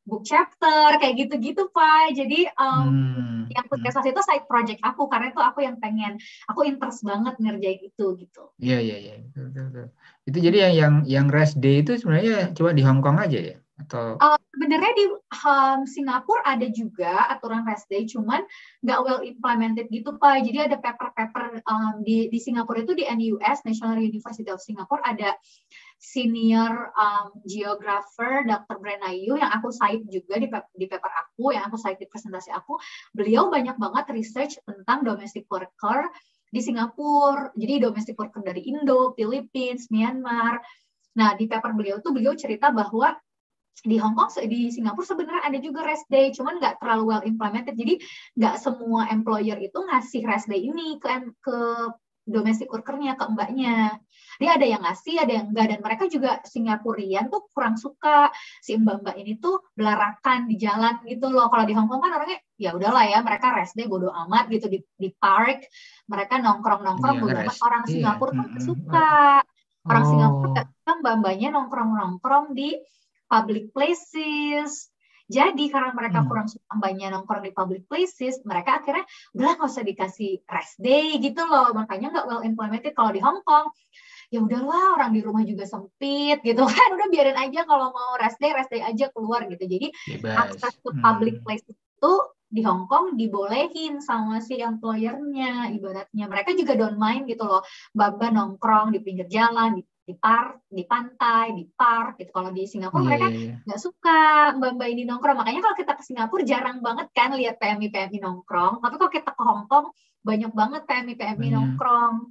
book chapter kayak gitu-gitu Pak. Jadi yang puskesmas itu side project aku karena itu aku yang aku interest banget ngerjain itu gitu. Iya. Betul. Itu jadi yang rest day itu sebenarnya cuma di Hong Kong aja ya? Atau sebenarnya di Singapura ada juga aturan rest day, cuman nggak well implemented gitu Pak. Jadi ada paper-paper di Singapura itu di NUS National University of Singapore ada senior geographer Dr. Brenayu yang aku cite juga di paper aku, yang aku cite di presentasi aku. Beliau banyak banget research tentang domestic worker di Singapura. Jadi domestic worker dari Indo, Philippines, Myanmar. Nah di paper beliau tuh beliau cerita bahwa di Hong Kong, di Singapura sebenarnya ada juga rest day, cuman nggak terlalu well implemented. Jadi nggak semua employer itu ngasih rest day ini ke domestic worker-nya, ke mbaknya. Dia ada yang ngasih, ada yang enggak. Dan mereka juga Singapurian tuh kurang suka si mbak-mbak ini tuh belarakan di jalan gitu loh. Kalau di Hong Kong kan orangnya ya udahlah ya, mereka rest day bodo amat gitu di park. Mereka nongkrong-nongkrong bodo amat. Orang Singapura tuh nggak suka. Orang Singapura nggak suka mbak-mbaknya nongkrong-nongkrong di public places. Jadi karena mereka kurang suka mbaknya nongkrong di public places, mereka akhirnya udah nggak usah dikasih rest day gitu loh. Makanya nggak well implemented. Kalau di Hong Kong, ya udahlah orang di rumah juga sempit gitu kan. Udah biarin aja kalau mau rest day aja keluar gitu. Jadi akses ke public places itu di Hong Kong dibolehin sama si employer-nya ibaratnya. Mereka juga don't mind gitu loh. Mbak-mbak nongkrong di pinggir jalan, di pantai, di park gitu. Kalau di Singapura mereka nggak suka mbak-mbak ini nongkrong. Makanya kalau kita ke Singapura jarang banget kan lihat PMI nongkrong. Tapi kalau kita ke Hong Kong banyak banget PMI nongkrong.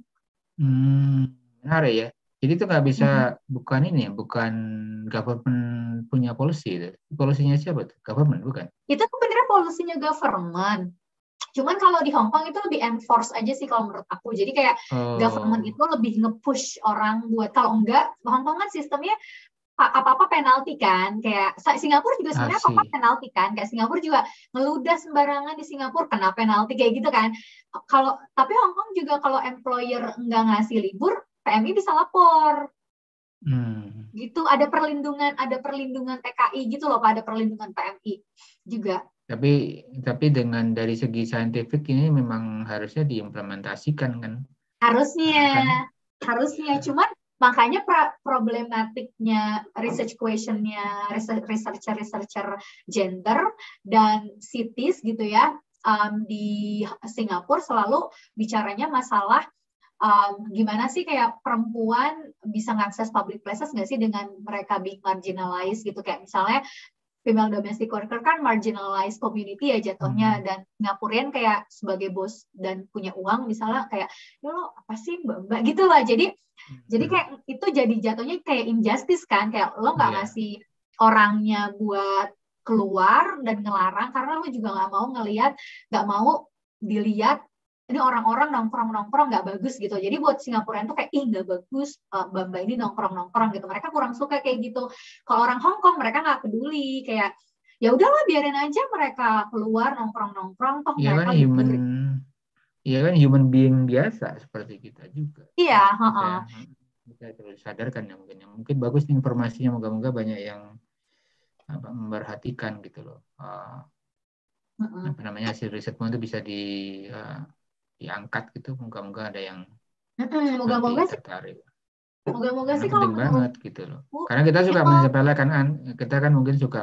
Menarik ya. Jadi itu nggak bisa bukan government punya policy itu. Polisinya siapa tuh? Government bukan? Itu sebenarnya polisinya government. Cuman kalau di Hong Kong itu lebih enforce aja sih kalau menurut aku. Jadi kayak government itu lebih nge-push orang buat, kalau enggak, Hong Kong kan sistemnya apa-apa penalti kan. Kayak Singapura juga sebenarnya apa-apa penalti kan. Kayak Singapura juga ngeludah sembarangan di Singapura kena penalti kayak gitu kan. Tapi Hong Kong juga kalau employer enggak ngasih libur, PMI bisa lapor. Gitu, ada perlindungan TKI gitu loh Pak, ada perlindungan PMI juga. Tapi dengan dari segi saintifik ini memang harusnya diimplementasikan kan? Harusnya. Cuman makanya problematiknya research questionnya researcher gender dan cities gitu ya, di Singapura selalu bicaranya masalah gimana sih kayak perempuan bisa ngakses public places nggak sih dengan mereka being marginalized gitu. Kayak misalnya female domestic worker kan marginalized community ya jatuhnya, dan Singapurian kayak sebagai bos dan punya uang misalnya kayak ya lo apa sih mbak gitu lah. Jadi kayak itu jadi jatuhnya kayak injustice kan, kayak lo nggak ngasih orangnya buat keluar dan ngelarang karena lo juga nggak mau dilihat ini orang-orang nongkrong nggak bagus gitu. Jadi buat Singapurian tuh kayak nggak bagus mbak ini nongkrong gitu. Mereka kurang suka kayak gitu. Kalau orang Hong Kong mereka nggak peduli, kayak ya udahlah biarin aja mereka keluar nongkrong toh ya mereka kan human being biasa seperti kita juga. Iya. Kita perlu sadarkan ya mungkin bagus informasinya, moga-moga banyak yang memperhatikan gitu loh. Hasil risetmu itu bisa diangkat gitu, moga-moga ada yang tertarik. Moga-moga sih penting banget gitu loh. Karena kita suka mensepelekan, kita kan mungkin suka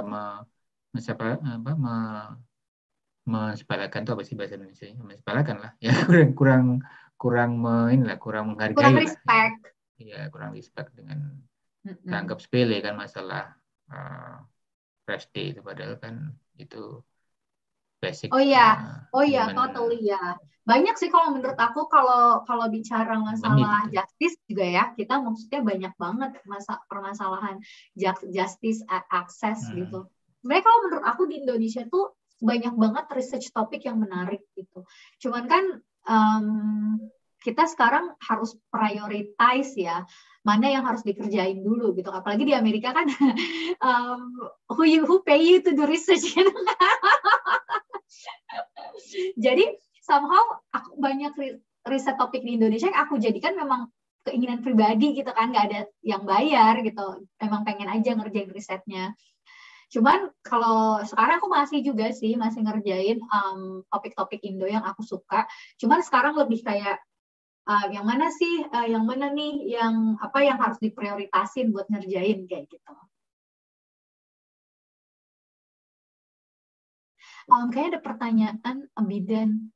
mensepelekan itu apa sih bahasa Indonesia? Mensepelekan lah. Ya kurang menghargai. Kurang respect. Iya, kurang respect dengan dianggap sepele kan masalah rest day itu, padahal kan itu basic. Oh iya, totally ya. Banyak sih kalau menurut aku kalau bicara masalah justice juga ya, kita maksudnya banyak banget permasalahan justice access gitu. Sebenarnya kalau menurut aku di Indonesia tuh banyak banget research topik yang menarik gitu. Cuman kan kita sekarang harus prioritize ya, mana yang harus dikerjain dulu gitu. Apalagi di Amerika kan who pay you to do research gitu. Jadi somehow aku banyak riset topik di Indonesia yang aku jadikan memang keinginan pribadi gitu kan, nggak ada yang bayar gitu, memang pengen aja ngerjain risetnya. Cuman kalau sekarang aku masih juga sih, masih ngerjain topik-topik Indo yang aku suka. Cuman sekarang lebih kayak yang mana sih, yang mana nih, yang apa yang harus diprioritasin buat ngerjain kayak gitu. Kayaknya ada pertanyaan bidan.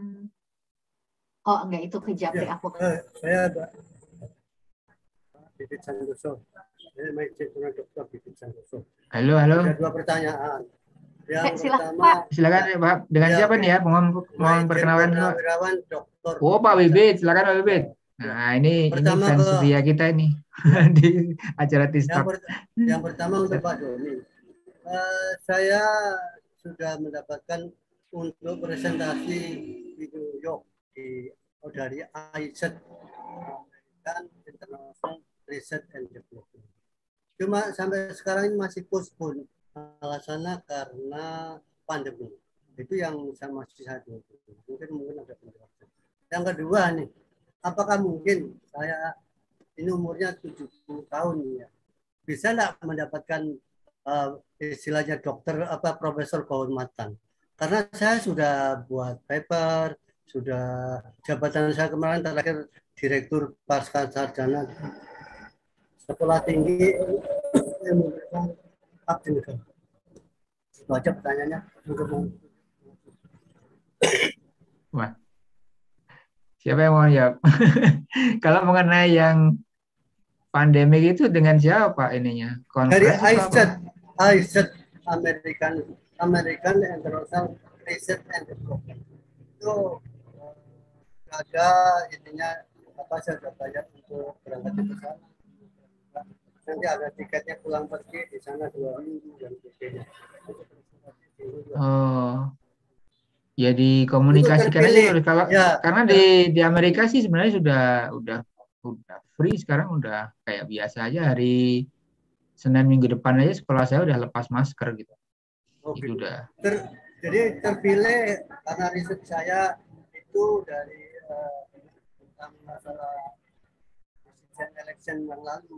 Oh enggak, itu ke Japri aku. Saya ada Bibit Santoso. Saya dengan Dokter Bibit Santoso. Halo. Ada 2 pertanyaan. Yang pertama, silakan Pak. Dengan siapa nih ya? Mohon perkenalan dulu. Wirawan Dokter. Oh Pak Bibit, silakan Pak Bibit. Nah ini fans setia kita ini di acara Tistak. Yang pertama untuk Pak Doni. Saya sudah mendapatkan untuk presentasi di New York dari ISET dan International Research and Development. Cuma sampai sekarang ini masih postpone, alasannya karena pandemi. Itu yang masih saya tunggu. Mungkin ada penjelasan. Yang kedua nih, apakah mungkin saya ini umurnya 70 tahun ya, bisa nggak mendapatkan istilahnya dokter profesor kehormatan? Karena saya sudah buat paper, sudah jabatan saya kemarin terakhir direktur pasca sarjana sekolah tinggi ilmu abdi negara. Itu aja pertanyaannya. Wah, siapa yang mau jawab? Kalau mengenai yang pandemi itu dengan siapa Pak ininya? Dari ISET, American International Research and Development. Itu ada ininya apa saya sudah bayar untuk berangkat ke sana. Nanti ada tiketnya pulang pergi di sana 2 minggu dan sebagainya. Oh, ya dikomunikasikan aja kalau ya, karena di Amerika sih sebenarnya udah free sekarang, udah kayak biasa aja. Hari Senin minggu depan aja sekolah saya udah lepas masker gitu. Itu udah. Jadi terpilih karena riset saya itu dari tentang masalah presiden election yang lalu.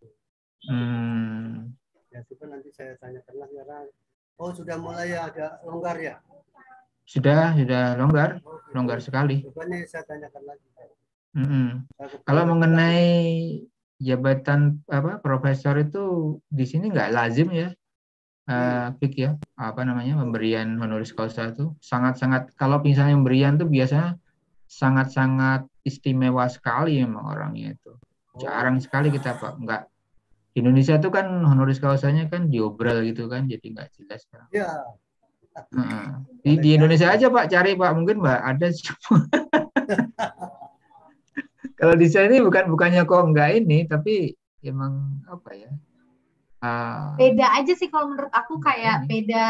Ya coba nanti saya tanyakan lagi karena sudah mulai ada longgar ya. Sudah longgar sekali. Coba nih saya tanyakan lagi. Kalau mengenai jabatan profesor itu di sini nggak lazim ya, Pik ya, pemberian honoris causa itu sangat-sangat, kalau misalnya pemberian tuh biasanya sangat-sangat istimewa sekali memang orangnya itu. Jarang sekali kita Pak, nggak. Di Indonesia itu kan honoris causanya kan diobral gitu kan, jadi nggak jelas kan. Ya. Di Indonesia aja Pak cari Pak, mungkin Mbak ada. Kalau di sini bukannya kok nggak ini, tapi emang apa ya? Beda aja sih kalau menurut aku, kayak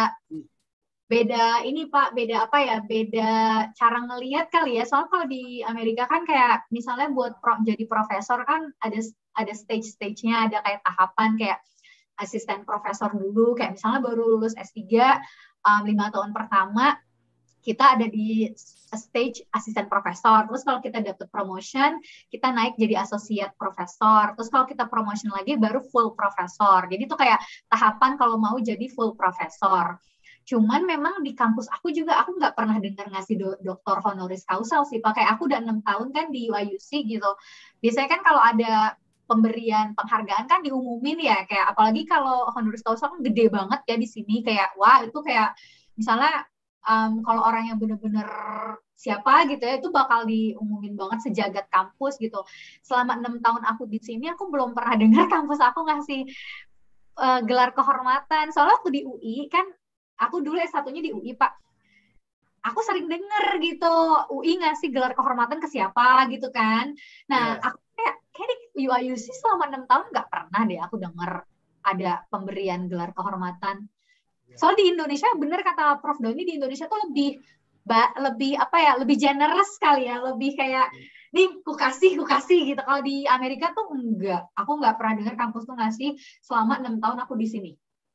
beda ini Pak, beda apa ya? Beda cara ngelihat kali ya. Soalnya kalau di Amerika kan kayak misalnya buat jadi profesor kan ada stage-stage-nya, ada kayak tahapan kayak asisten profesor dulu, kayak misalnya baru lulus S3 5 tahun pertama kita ada di stage asisten profesor. Terus kalau kita dapat promotion, kita naik jadi associate profesor. Terus kalau kita promotion lagi baru full profesor. Jadi itu kayak tahapan kalau mau jadi full profesor. Cuman memang di kampus aku juga, aku nggak pernah dengar ngasih doktor honoris causa sih. Pakai aku udah 6 tahun kan di UIUC gitu. Biasanya kan kalau ada pemberian penghargaan kan diumumin ya, kayak apalagi kalau honoris causa kan gede banget ya di sini, kayak wah itu kayak misalnya kalau orang yang benar-benar siapa gitu ya, itu bakal diumumin banget sejagat kampus gitu. Selama 6 tahun aku di sini, aku belum pernah dengar kampus aku ngasih gelar kehormatan. Soalnya aku di UI kan, aku dulu S1-nya di UI Pak. Aku sering denger gitu, UI ngasih gelar kehormatan ke siapa gitu kan. Nah, aku kayak di UIUC selama 6 tahun nggak pernah deh aku denger ada pemberian gelar kehormatan. Soalnya di Indonesia, bener kata Prof. Doni, di Indonesia tuh lebih apa ya, lebih generous kali ya, lebih kayak nih ku kasih gitu. Kalau di Amerika tuh enggak, aku nggak pernah dengar kampus tuh ngasih selama 6 tahun aku di sini.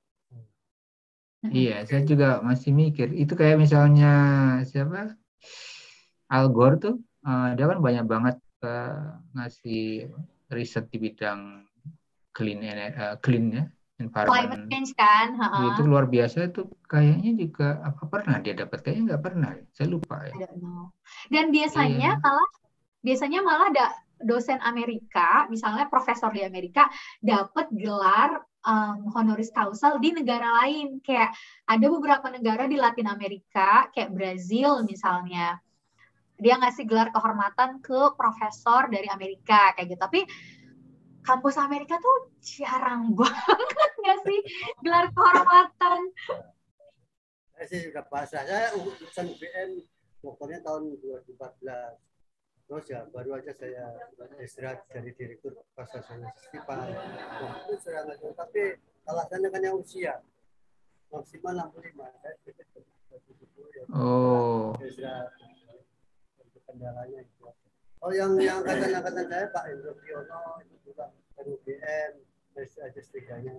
Iya, saya juga masih mikir. Itu kayak misalnya siapa? Al Gore tuh, dia kan banyak banget ngasih riset di bidang clean ya, climate environment change kan. itu luar biasa tuh, kayaknya juga apa pernah dia dapat, kayaknya nggak pernah, saya lupa I ya. don't know. Dan biasanya Iya. malah ada dosen Amerika, misalnya profesor di Amerika, dapat gelar honoris causa di negara lain. Kayak ada beberapa negara di Latin Amerika, kayak Brazil misalnya, dia ngasih gelar kehormatan ke profesor dari Amerika kayak gitu. Tapi kampus Amerika tuh jarang banget nggak sih gelar kehormatan. Saya sih sudah pasrah. Saya lulusan UGM pokoknya tahun 2014. Terus ya baru aja saya istirahat dari direktur pasar Stipan. Nah, itu sudah nggak, tapi alasannya kan yang usia maksimal 65. Saya pikir 70 ya. Oh. Saya istirahat untuk kendalanya itu. Oh yang angkatan saya Pak Indro Priyono itu juga dari UGM, S3-nya.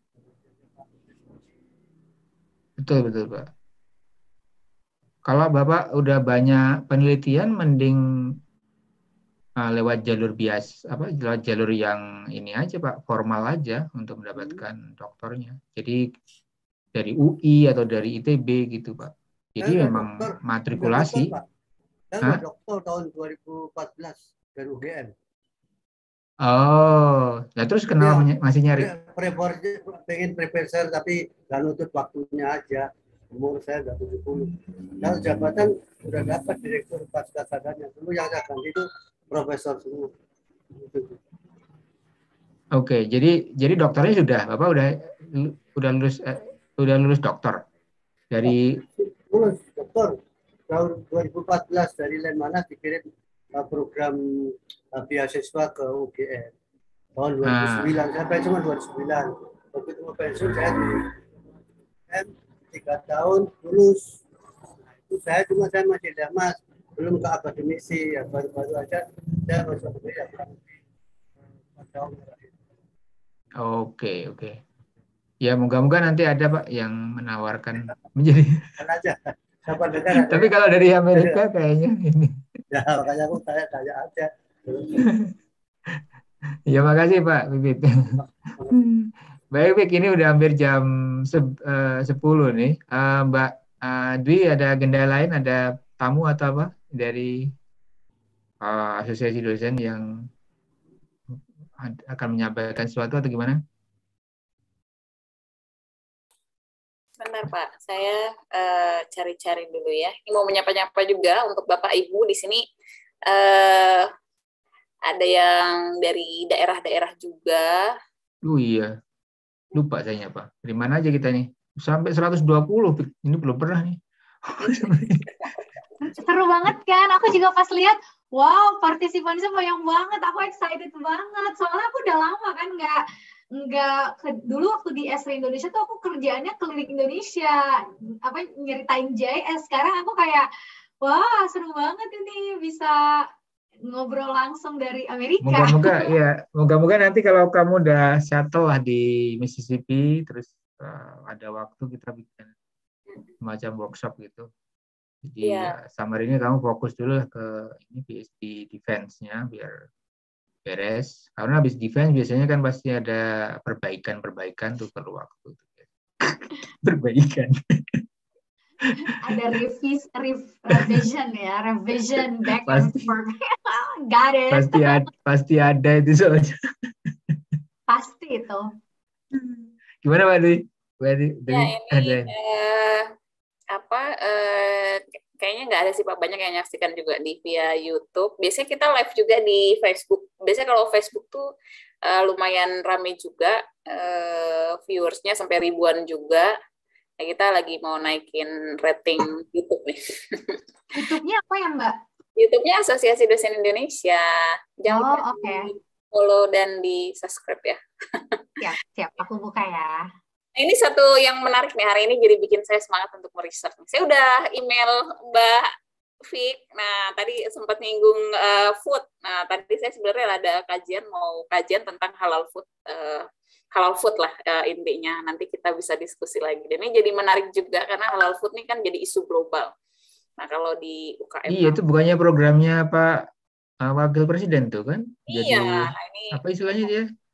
Betul Pak. Kalau Bapak udah banyak penelitian, mending lewat jalur lewat jalur yang ini aja Pak, formal aja untuk mendapatkan doktornya. Jadi dari UI atau dari ITB gitu Pak. Jadi memang matrikulasi. Saya doktor tahun 2014 dari UGM. Oh, ya terus kenapa masih nyari? Pengen prepare tapi nggak nutut waktunya aja. Umur saya udah 70. Kalau jabatan udah dapat direktur pasca sadarnya. Dulu yang saya ganti itu profesor semua. Oke, jadi dokternya sudah, Bapak udah lulus dokter dari lulus dokter tahun 2014 dari Lemhanas dikirim program beasiswa ke UGM. Tahun 2009 saya pensiun 2009. Begitu mau pensiun saya di UGM 3 tahun lulus. Nah, itu saya masih damas, belum ke akademisi ya, baru-baru aja saya masuk ke Oke. Ya moga-moga nanti ada Pak yang menawarkan menjadi. Tapi kalau dari Amerika kayaknya ini. Ya makanya aku tanya aja. Ya makasih Pak Bibit. Baik Bik, ini udah hampir jam 10 nih. Mbak Dwi ada agenda lain, ada tamu atau apa dari asosiasi dosen yang akan menyampaikan sesuatu atau gimana? Sebentar Pak, saya cari-cari dulu ya. Ini mau menyapa-nyapa juga untuk Bapak Ibu di sini. Ada yang dari daerah-daerah juga. Iya, lupa saya nyapa. Dari mana aja kita nih? Sampai 120, ini belum pernah nih. Seru banget kan? Aku juga pas lihat, wow, partisipannya banyak banget. Aku excited banget. Soalnya aku udah lama kan dulu waktu di Esri Indonesia tuh aku kerjaannya keliling Indonesia, nyeritain JS. Sekarang aku kayak, wah seru banget ini bisa ngobrol langsung dari Amerika. Moga-moga nanti kalau kamu udah settle lah di Mississippi, terus ada waktu kita bikin semacam workshop gitu. Jadi summer ini kamu fokus dulu lah ke ini PhD defense-nya biar beres. Karena habis defense biasanya kan pasti ada perbaikan tuh perlu waktu. Perbaikan. Ada revision back and forth. Got it. Pasti ada itu soalnya. Pasti itu. Gimana Pak Dwi? Kayaknya nggak ada sih Pak, banyak yang nyaksikan juga via YouTube. Biasanya kita live juga di Facebook. Biasanya kalau Facebook tuh lumayan rame juga, viewersnya sampai ribuan juga. Nah, kita lagi mau naikin rating YouTube nih. YouTube-nya apa ya Mbak? YouTube-nya Asosiasi Dosen Indonesia. Jangan lupa follow dan di subscribe ya. Siap, aku buka ya. Ini satu yang menarik nih, hari ini jadi bikin saya semangat untuk meresearch. Saya udah email Mbak Fik, nah tadi sempat nyinggung food. Nah tadi saya sebenarnya ada kajian tentang halal food lah intinya. Nanti kita bisa diskusi lagi. Dan ini jadi menarik juga karena halal food ini kan jadi isu global. Nah kalau di UKM. Iya, itu bukannya programnya Pak Wakil Presiden tuh kan? Iya. Jadi, apa istilahnya dia?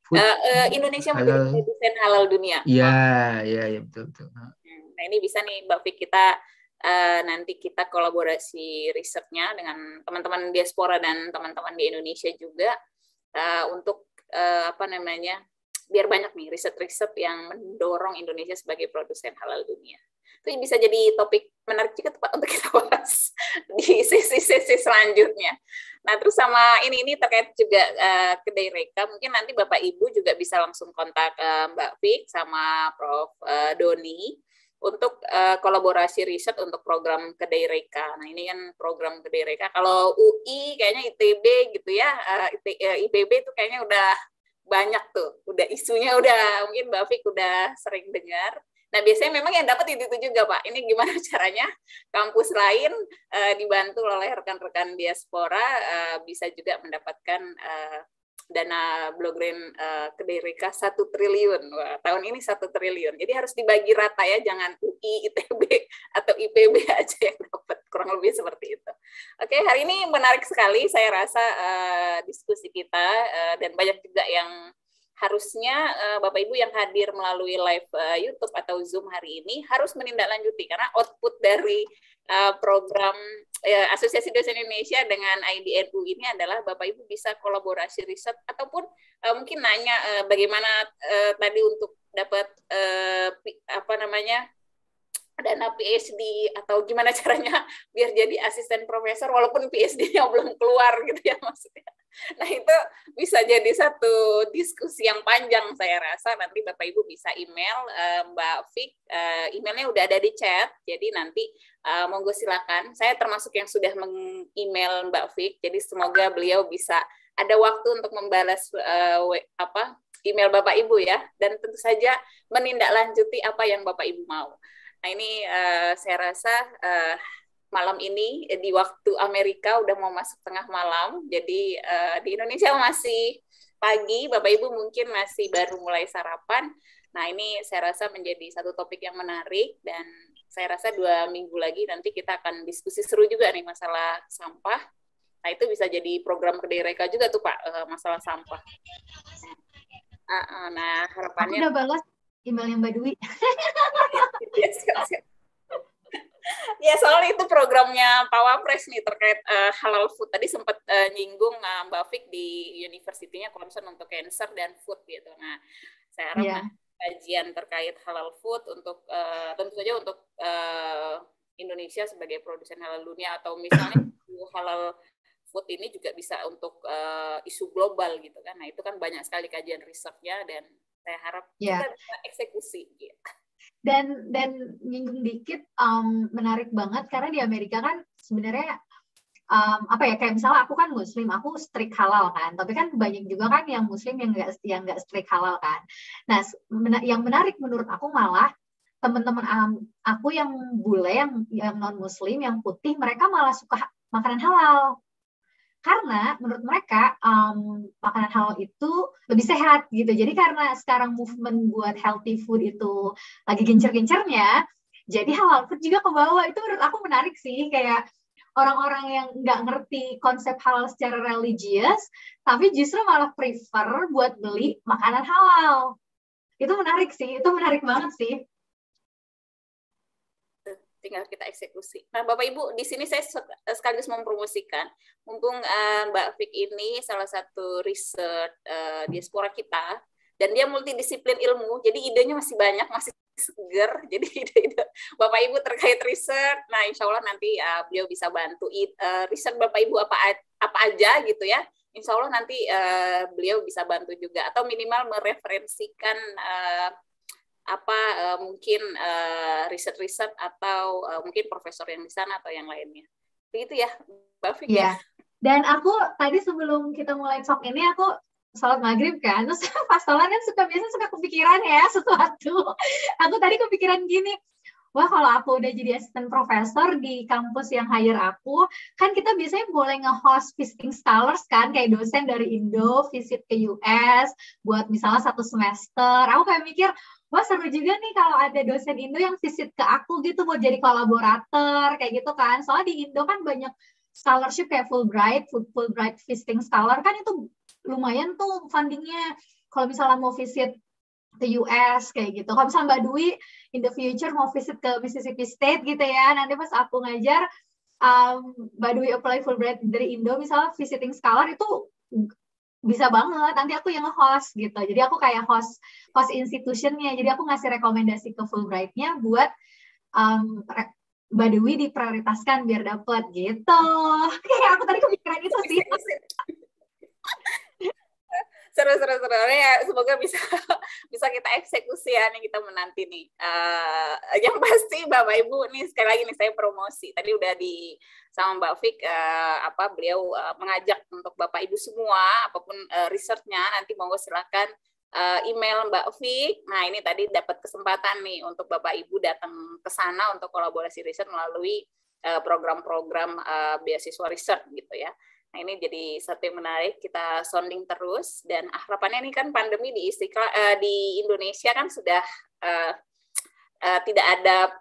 Indonesia menjadi produsen halal dunia. Iya, betul. Nah, ini bisa nih Mbak Fik, kita nanti kita kolaborasi risetnya dengan teman-teman diaspora dan teman-teman di Indonesia juga untuk biar banyak nih riset-riset yang mendorong Indonesia sebagai produsen halal dunia. Itu bisa jadi topik menarik juga Pak untuk kita bahas di sesi-sesi selanjutnya. Nah, terus sama ini terkait juga kedai Reka, mungkin nanti Bapak Ibu juga bisa langsung kontak Mbak Fik sama Prof. Doni untuk kolaborasi riset untuk program kedai Reka. Nah, ini kan program kedai Reka. Kalau UI kayaknya ITB gitu ya, IPB itu kayaknya udah banyak tuh, udah isunya udah mungkin Mbak Fik udah sering dengar. Nah, biasanya memang yang dapat itu juga Pak. Ini gimana caranya kampus lain dibantu oleh rekan-rekan diaspora bisa juga mendapatkan dana Blue Green kedai Reka 1 triliun. Wah, tahun ini 1 triliun. Jadi harus dibagi rata ya, jangan UI, ITB atau IPB aja yang dapat, kurang lebih seperti itu. Oke, hari ini menarik sekali saya rasa diskusi kita dan banyak juga yang harusnya Bapak Ibu yang hadir melalui live YouTube atau Zoom hari ini harus menindaklanjuti, karena output dari program Asosiasi Dosen Indonesia dengan IDNU ini adalah Bapak Ibu bisa kolaborasi riset ataupun mungkin nanya bagaimana tadi untuk dapat dana PhD atau gimana caranya biar jadi asisten profesor walaupun PhD-nya belum keluar gitu ya maksudnya. Nah, itu bisa jadi satu diskusi yang panjang saya rasa. Nanti Bapak Ibu bisa email Mbak Fik, emailnya udah ada di chat, jadi nanti monggo silakan. Saya termasuk yang sudah meng-email Mbak Fik, jadi semoga beliau bisa ada waktu untuk membalas email Bapak Ibu ya, dan tentu saja menindaklanjuti apa yang Bapak Ibu mau. Nah, ini saya rasa malam ini di waktu Amerika udah mau masuk tengah malam, jadi di Indonesia masih pagi, Bapak Ibu mungkin masih baru mulai sarapan. Nah, ini saya rasa menjadi satu topik yang menarik, dan saya rasa 2 minggu lagi nanti kita akan diskusi seru juga nih masalah sampah. Nah, itu bisa jadi program kedai Reka juga tuh Pak, masalah sampah. Nah, harapannya... Aku udah balas emailnya Mbak Dwi. Siap. Ya, soalnya itu programnya Pak Wapres nih terkait halal food. Tadi sempat nyinggung Mbak Fik di universitinya concern untuk cancer dan food gitu. Nah, saya harap kajian terkait halal food untuk tentu saja untuk Indonesia sebagai produsen halal dunia, atau misalnya halal food ini juga bisa untuk isu global gitu kan. Nah, itu kan banyak sekali kajian risetnya, dan saya harap kita bisa eksekusi gitu. Dan nyinggung dikit, menarik banget karena di Amerika kan sebenarnya kayak misalnya aku kan Muslim, aku strict halal kan, tapi kan banyak juga kan yang Muslim yang nggak strict halal kan. Nah, yang menarik menurut aku malah teman-teman aku yang bule, yang non Muslim, yang putih, mereka malah suka makanan halal. Karena menurut mereka makanan halal itu lebih sehat gitu. Jadi karena sekarang movement buat healthy food itu lagi gencer-gencernya, jadi halal food juga ke bawah. Itu menurut aku menarik sih, kayak orang-orang yang nggak ngerti konsep halal secara religius, tapi justru malah prefer buat beli makanan halal. Itu menarik sih, itu menarik banget sih. Tinggal kita eksekusi. Nah, Bapak Ibu, di sini saya sekaligus mempromosikan, mumpung Mbak Fik ini salah satu riset diaspora kita, dan dia multidisiplin ilmu, jadi idenya masih banyak, masih seger, jadi ide-ide Bapak Ibu terkait riset, nah insya Allah nanti beliau bisa bantu riset Bapak Ibu apa aja gitu ya, insya Allah nanti beliau bisa bantu juga, atau minimal mereferensikan mungkin riset-riset atau mungkin profesor yang di sana atau yang lainnya. Begitu ya, Mbak Fik ya. Dan aku tadi sebelum kita mulai talk ini, aku sholat maghrib kan, terus pas sholat kan biasanya suka kepikiran ya sesuatu. Aku tadi kepikiran gini, wah kalau aku udah jadi asisten profesor di kampus yang hire aku, kan kita biasanya boleh nge-host visiting scholars kan, kayak dosen dari Indo visit ke US buat misalnya 1 semester. Aku kayak mikir, wah seru juga nih kalau ada dosen Indo yang visit ke aku gitu buat jadi kolaborator kayak gitu kan. Soalnya di Indo kan banyak scholarship kayak Fulbright visiting scholar kan, itu lumayan tuh fundingnya. kalau misalnya mau visit ke US kayak gitu. Kalau misalnya Mbak Dwi in the future mau visit ke Mississippi State gitu ya, nanti pas aku ngajar, Mbak Dwi apply Fulbright dari Indo, misalnya visiting scholar itu bisa banget. Nanti aku yang nge-host gitu. Jadi aku kayak host institutionnya. Jadi aku ngasih rekomendasi ke Fulbright-nya buat Mbak Dwi diprioritaskan biar dapet gitu. Kayak aku tadi kepikiran itu sih. Seru. Ya, semoga bisa kita eksekusi ya nih, kita menanti nih. Yang pasti Bapak Ibu nih, sekali lagi nih saya promosi. Tadi udah sama Mbak Fik, beliau mengajak untuk Bapak Ibu semua, apapun research-nya, nanti monggo silakan email Mbak Fik. Nah, ini tadi dapat kesempatan nih untuk Bapak Ibu datang ke sana untuk kolaborasi riset melalui program-program beasiswa riset gitu ya. Nah, ini jadi satu yang menarik, kita sounding terus, dan harapannya ini kan pandemi di Indonesia kan sudah tidak ada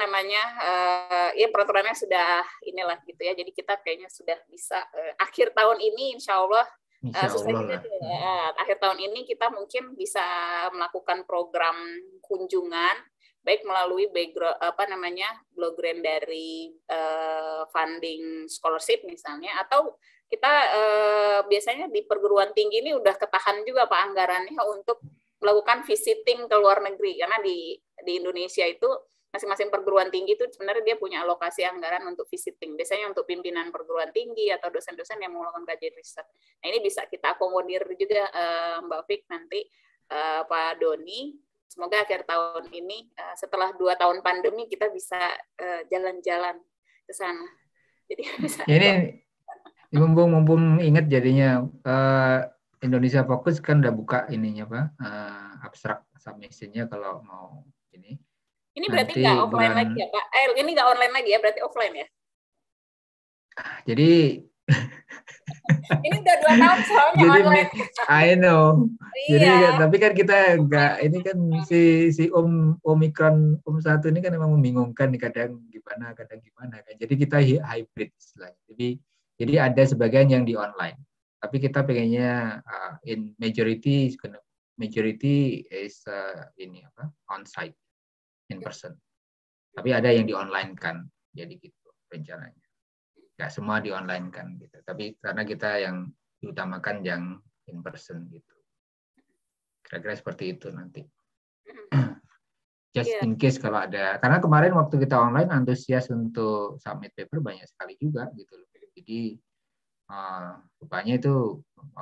ya peraturannya sudah inilah gitu ya, jadi kita kayaknya sudah bisa akhir tahun ini insya Allah akhir tahun ini kita mungkin bisa melakukan program kunjungan baik melalui Blood Grant dari funding scholarship misalnya, atau kita biasanya di perguruan tinggi ini udah ketahan juga Pak anggarannya untuk melakukan visiting ke luar negeri, karena di Indonesia itu masing-masing perguruan tinggi itu sebenarnya dia punya alokasi anggaran untuk visiting, biasanya untuk pimpinan perguruan tinggi atau dosen-dosen yang mau melakukan kajian riset. Nah, ini bisa kita akomodir juga Mbak Fik nanti, Pak Doni. Semoga akhir tahun ini, setelah 2 tahun pandemi, kita bisa jalan-jalan ke sana. Jadi bisa. Ini mumpung ingat jadinya Indonesia Fokus kan udah buka ininya Pak, abstrak submission-nya kalau mau ini. Ini berarti nggak offline lagi ya Pak? Ini nggak online lagi ya, berarti offline ya? Jadi ini udah 2 tahun soalnya jadi, online. I know. Iya. Jadi tapi kan kita nggak, ini kan si Omicron 1 ini kan memang membingungkan nih, kadang gimana kan. Jadi kita hybrid istilahnya. Jadi ada sebagian yang di online. Tapi kita pengennya in majority is on site, in person. Tapi ada yang di online kan. Jadi gitu rencananya. Nggak semua di online kan gitu. Tapi karena kita yang diutamakan yang in person gitu. Kira-kira seperti itu nanti. Just in case kalau ada, karena kemarin waktu kita online antusias untuk submit paper banyak sekali juga gitu loh. Jadi rupanya itu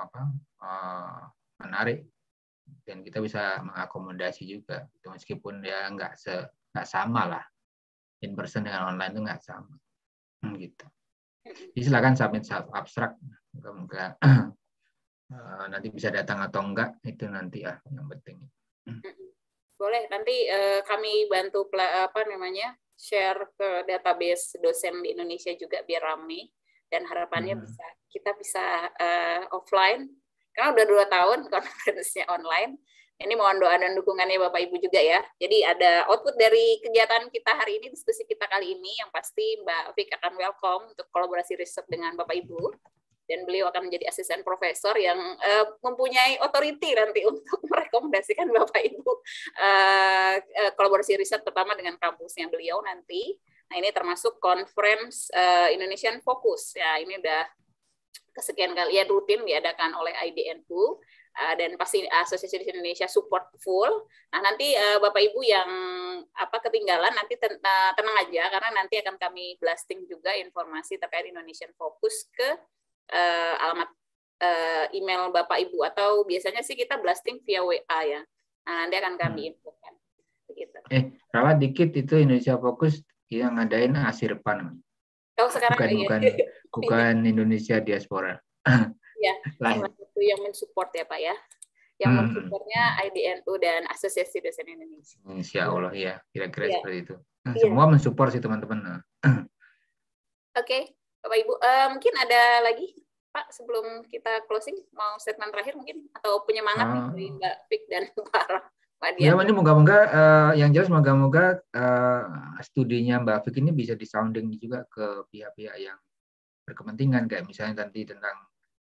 menarik dan kita bisa mengakomodasi juga. Gitu. Meskipun ya nggak sama lah. In person dengan online itu nggak sama. Gitu. Jadi silakan submit abstrak, moga-moga nanti bisa datang atau enggak itu nanti ya yang penting. Boleh, nanti kami bantu share ke database dosen di Indonesia juga biar ramai, dan harapannya kita bisa offline karena udah 2 tahun konferensinya online. Ini mohon doa dan dukungannya Bapak Ibu juga ya. Jadi ada output dari kegiatan kita hari ini, diskusi kita kali ini, yang pasti Mbak Fik akan welcome untuk kolaborasi riset dengan Bapak Ibu. Dan beliau akan menjadi asisten profesor yang mempunyai authority nanti untuk merekomendasikan Bapak Ibu kolaborasi riset pertama dengan kampusnya beliau nanti. Nah, ini termasuk conference Indonesian Focus. Ya, ini udah kesekian kali ya rutin diadakan oleh IDNU. Dan pasti Asosiasi Indonesia support full. Nah, nanti Bapak Ibu yang ketinggalan nanti tenang aja, karena nanti akan kami blasting juga informasi terkait Indonesian Focus ke alamat email Bapak Ibu, atau biasanya sih kita blasting via WA ya. Nah, nanti akan kami infokan. Begitu. Ralat dikit, itu Indonesia Focus yang ngadain Asirpan. Oh, sekarang bukan Indonesia Diaspora. Ya, salah satu yang mensupport ya Pak ya. Yang mensupportnya IDNU dan Asosiasi Dosen Indonesia. Insya Allah ya, kira-kira seperti itu. Semua mensupport sih teman-teman. Oke, Bapak Ibu, mungkin ada lagi Pak sebelum kita closing, mau statement terakhir mungkin, atau penyemangat dari Mbak Fik dan Pak Dian. Ya, ini moga-moga yang jelas moga-moga studinya Mbak Fik ini bisa disounding juga ke pihak-pihak yang berkepentingan, kayak misalnya nanti tentang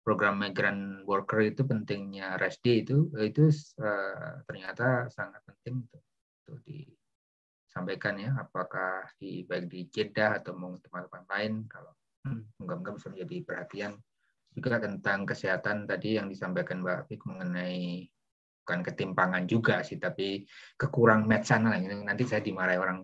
program migrant worker itu pentingnya rest day itu ternyata sangat penting untuk disampaikan ya, apakah baik di Jeddah atau mungkin tempat-tempat lain, kalau moga-moga bisa menjadi perhatian. Juga tentang kesehatan tadi yang disampaikan Mbak Fik mengenai bukan ketimpangan juga sih, tapi kekurang match-an lah. Nanti saya dimarahi orang.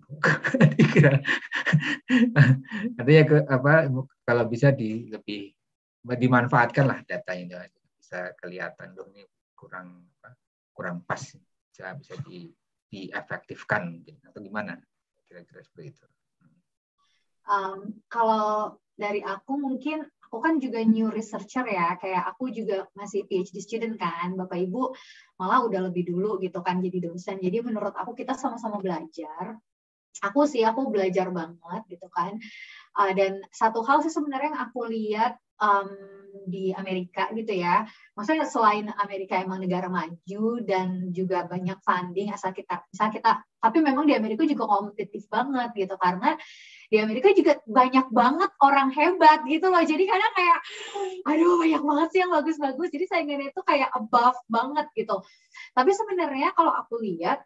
Artinya kalau bisa lebih dimanfaatkan lah datanya, bisa kelihatan dong ini kurang pas, bisa diefektifkan atau gimana, kira-kira seperti itu. Kalau dari aku mungkin, aku kan juga new researcher ya, kayak aku juga masih PhD student kan, Bapak Ibu malah udah lebih dulu gitu kan jadi dosen. Jadi menurut aku kita sama-sama belajar. Aku belajar banget gitu kan. Dan satu hal sih sebenarnya yang aku lihat di Amerika gitu ya, maksudnya selain Amerika emang negara maju dan juga banyak funding asal kita, tapi memang di Amerika juga kompetitif banget gitu, karena di Amerika juga banyak banget orang hebat gitu loh, jadi kadang kayak aduh banyak banget sih yang bagus-bagus, jadi saingannya itu kayak above banget gitu. Tapi sebenarnya kalau aku lihat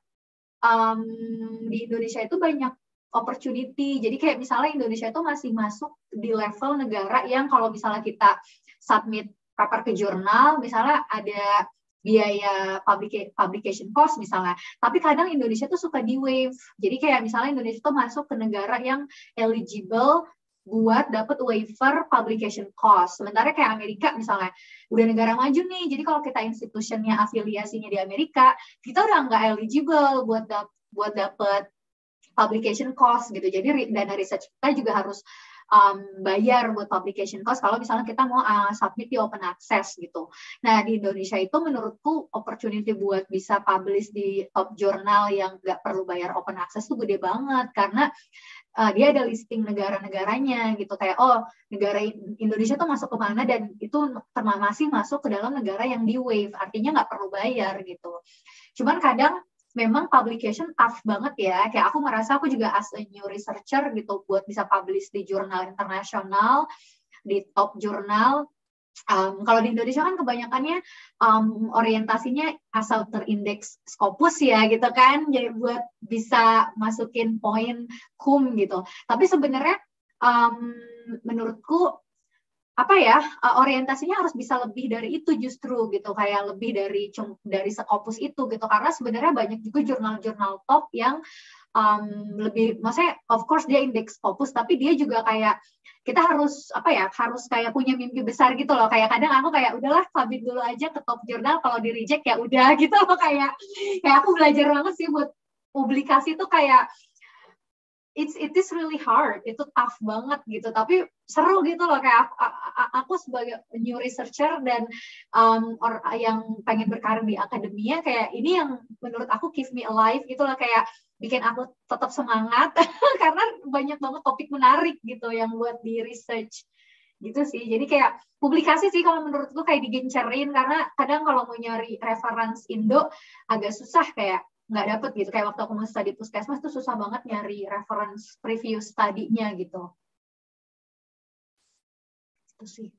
di Indonesia itu banyak opportunity. Jadi kayak misalnya Indonesia itu masih masuk di level negara yang kalau misalnya kita submit paper ke jurnal, misalnya ada biaya publication cost misalnya. Tapi kadang Indonesia tuh suka di waive. Jadi kayak misalnya Indonesia tuh masuk ke negara yang eligible buat dapat waiver publication cost. Sementara kayak Amerika misalnya udah negara maju nih. Jadi kalau kita institutionnya afiliasinya di Amerika, kita udah nggak eligible buat dapat publication cost gitu. Jadi dana research kita juga harus bayar buat publication cost kalau misalnya kita mau submit di open access gitu. Nah di Indonesia itu menurutku opportunity buat bisa publish di top jurnal yang nggak perlu bayar open access tuh gede banget, karena dia ada listing negara-negaranya gitu, kayak negara Indonesia tuh masuk ke mana dan itu masih masuk ke dalam negara yang di waive, artinya nggak perlu bayar gitu. Cuman kadang memang publication tough banget ya, kayak aku merasa aku juga as a new researcher gitu buat bisa publish di jurnal internasional, di top jurnal. Kalau di Indonesia kan kebanyakannya orientasinya asal terindeks Scopus ya gitu kan, jadi buat bisa masukin poin KUM gitu. Tapi sebenarnya menurutku orientasinya harus bisa lebih dari itu justru gitu, kayak lebih dari Scopus itu gitu, karena sebenarnya banyak juga jurnal-jurnal top yang lebih, maksudnya of course dia indeks Scopus, tapi dia juga kayak kita harus harus kayak punya mimpi besar gitu loh, kayak kadang aku kayak udahlah submit dulu aja ke top jurnal, kalau di reject ya udah gitu loh, kayak aku belajar banget sih buat publikasi tuh kayak it is really hard, itu tough banget gitu, tapi seru gitu loh, kayak aku sebagai new researcher dan yang pengen berkarir di akademia, kayak ini yang menurut aku keep me alive gitu loh, kayak bikin aku tetap semangat karena banyak banget topik menarik gitu yang buat di research gitu sih. Jadi kayak publikasi sih kalau menurutku kayak digencerin, karena kadang kalau mau nyari reference Indo agak susah, kayak nggak dapet gitu, kayak waktu aku mau studi puskesmas tuh susah banget nyari reference previous study-nya gitu. Itu sih.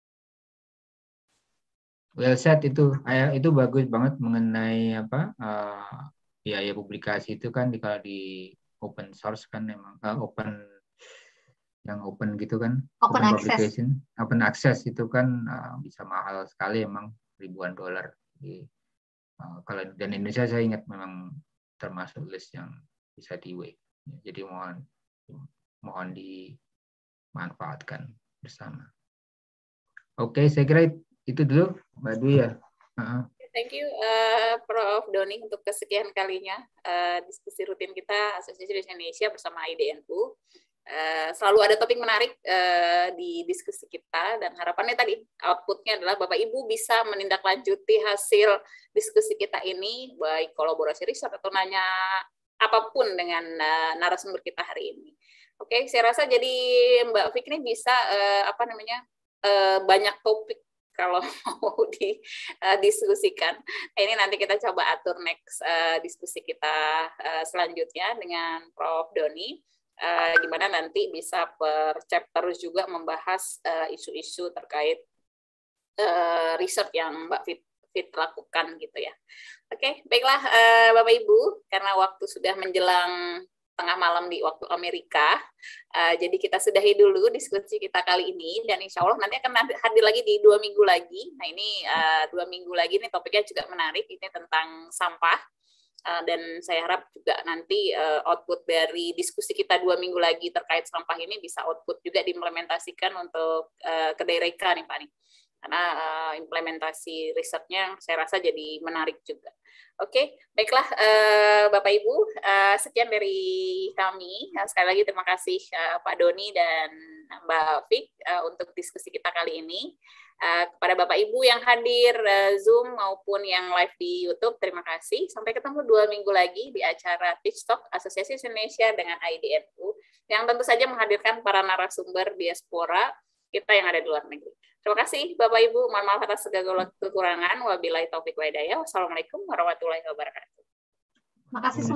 Well said, itu bagus banget mengenai biaya publikasi itu kan, kalau di open source kan memang open gitu kan, open access. Open access itu kan bisa mahal sekali, emang ribuan dolar. Jadi, kalau dan Indonesia saya ingat memang termasuk list yang bisa di waive. Jadi mohon dimanfaatkan bersama. Oke, saya kira itu dulu Mbak Dwi ya. Thank you Prof. Doni untuk kesekian kalinya diskusi rutin kita Asosiasi Dosen Indonesia bersama IDNU. Selalu ada topik menarik di diskusi kita, dan harapannya tadi outputnya adalah Bapak Ibu bisa menindaklanjuti hasil diskusi kita ini, baik kolaborasi riset atau nanya apapun dengan narasumber kita hari ini. Oke, saya rasa jadi Mbak Fikri bisa banyak topik kalau mau didiskusikan. Ini nanti kita coba atur next diskusi kita selanjutnya dengan Prof. Doni. Gimana nanti bisa per chapter juga membahas isu-isu terkait riset yang Mbak Fit lakukan gitu ya. Oke, baiklah Bapak Ibu, karena waktu sudah menjelang tengah malam di waktu Amerika, jadi kita sudahi dulu diskusi kita kali ini, dan insya Allah nanti akan hadir lagi di 2 minggu lagi. Nah ini 2 minggu lagi nih topiknya juga menarik, ini tentang sampah. Dan saya harap juga nanti output dari diskusi kita 2 minggu lagi terkait sampah ini bisa output juga diimplementasikan untuk kedai Reka nih Pak nih. Karena implementasi risetnya saya rasa jadi menarik juga. Oke, baiklah Bapak Ibu, sekian dari kami. Sekali lagi terima kasih Pak Doni dan Mbak Fik untuk diskusi kita kali ini. Kepada Bapak Ibu yang hadir Zoom maupun yang live di YouTube, terima kasih. Sampai ketemu 2 minggu lagi di acara Teach Talk Asosiasi Indonesia dengan IDNU, yang tentu saja menghadirkan para narasumber diaspora kita yang ada di luar negeri. Terima kasih Bapak Ibu, mohon maaf atas segala kekurangan. Wabillahi taufiq wa hidayah. Wassalamualaikum warahmatullahi wabarakatuh. Terima kasih.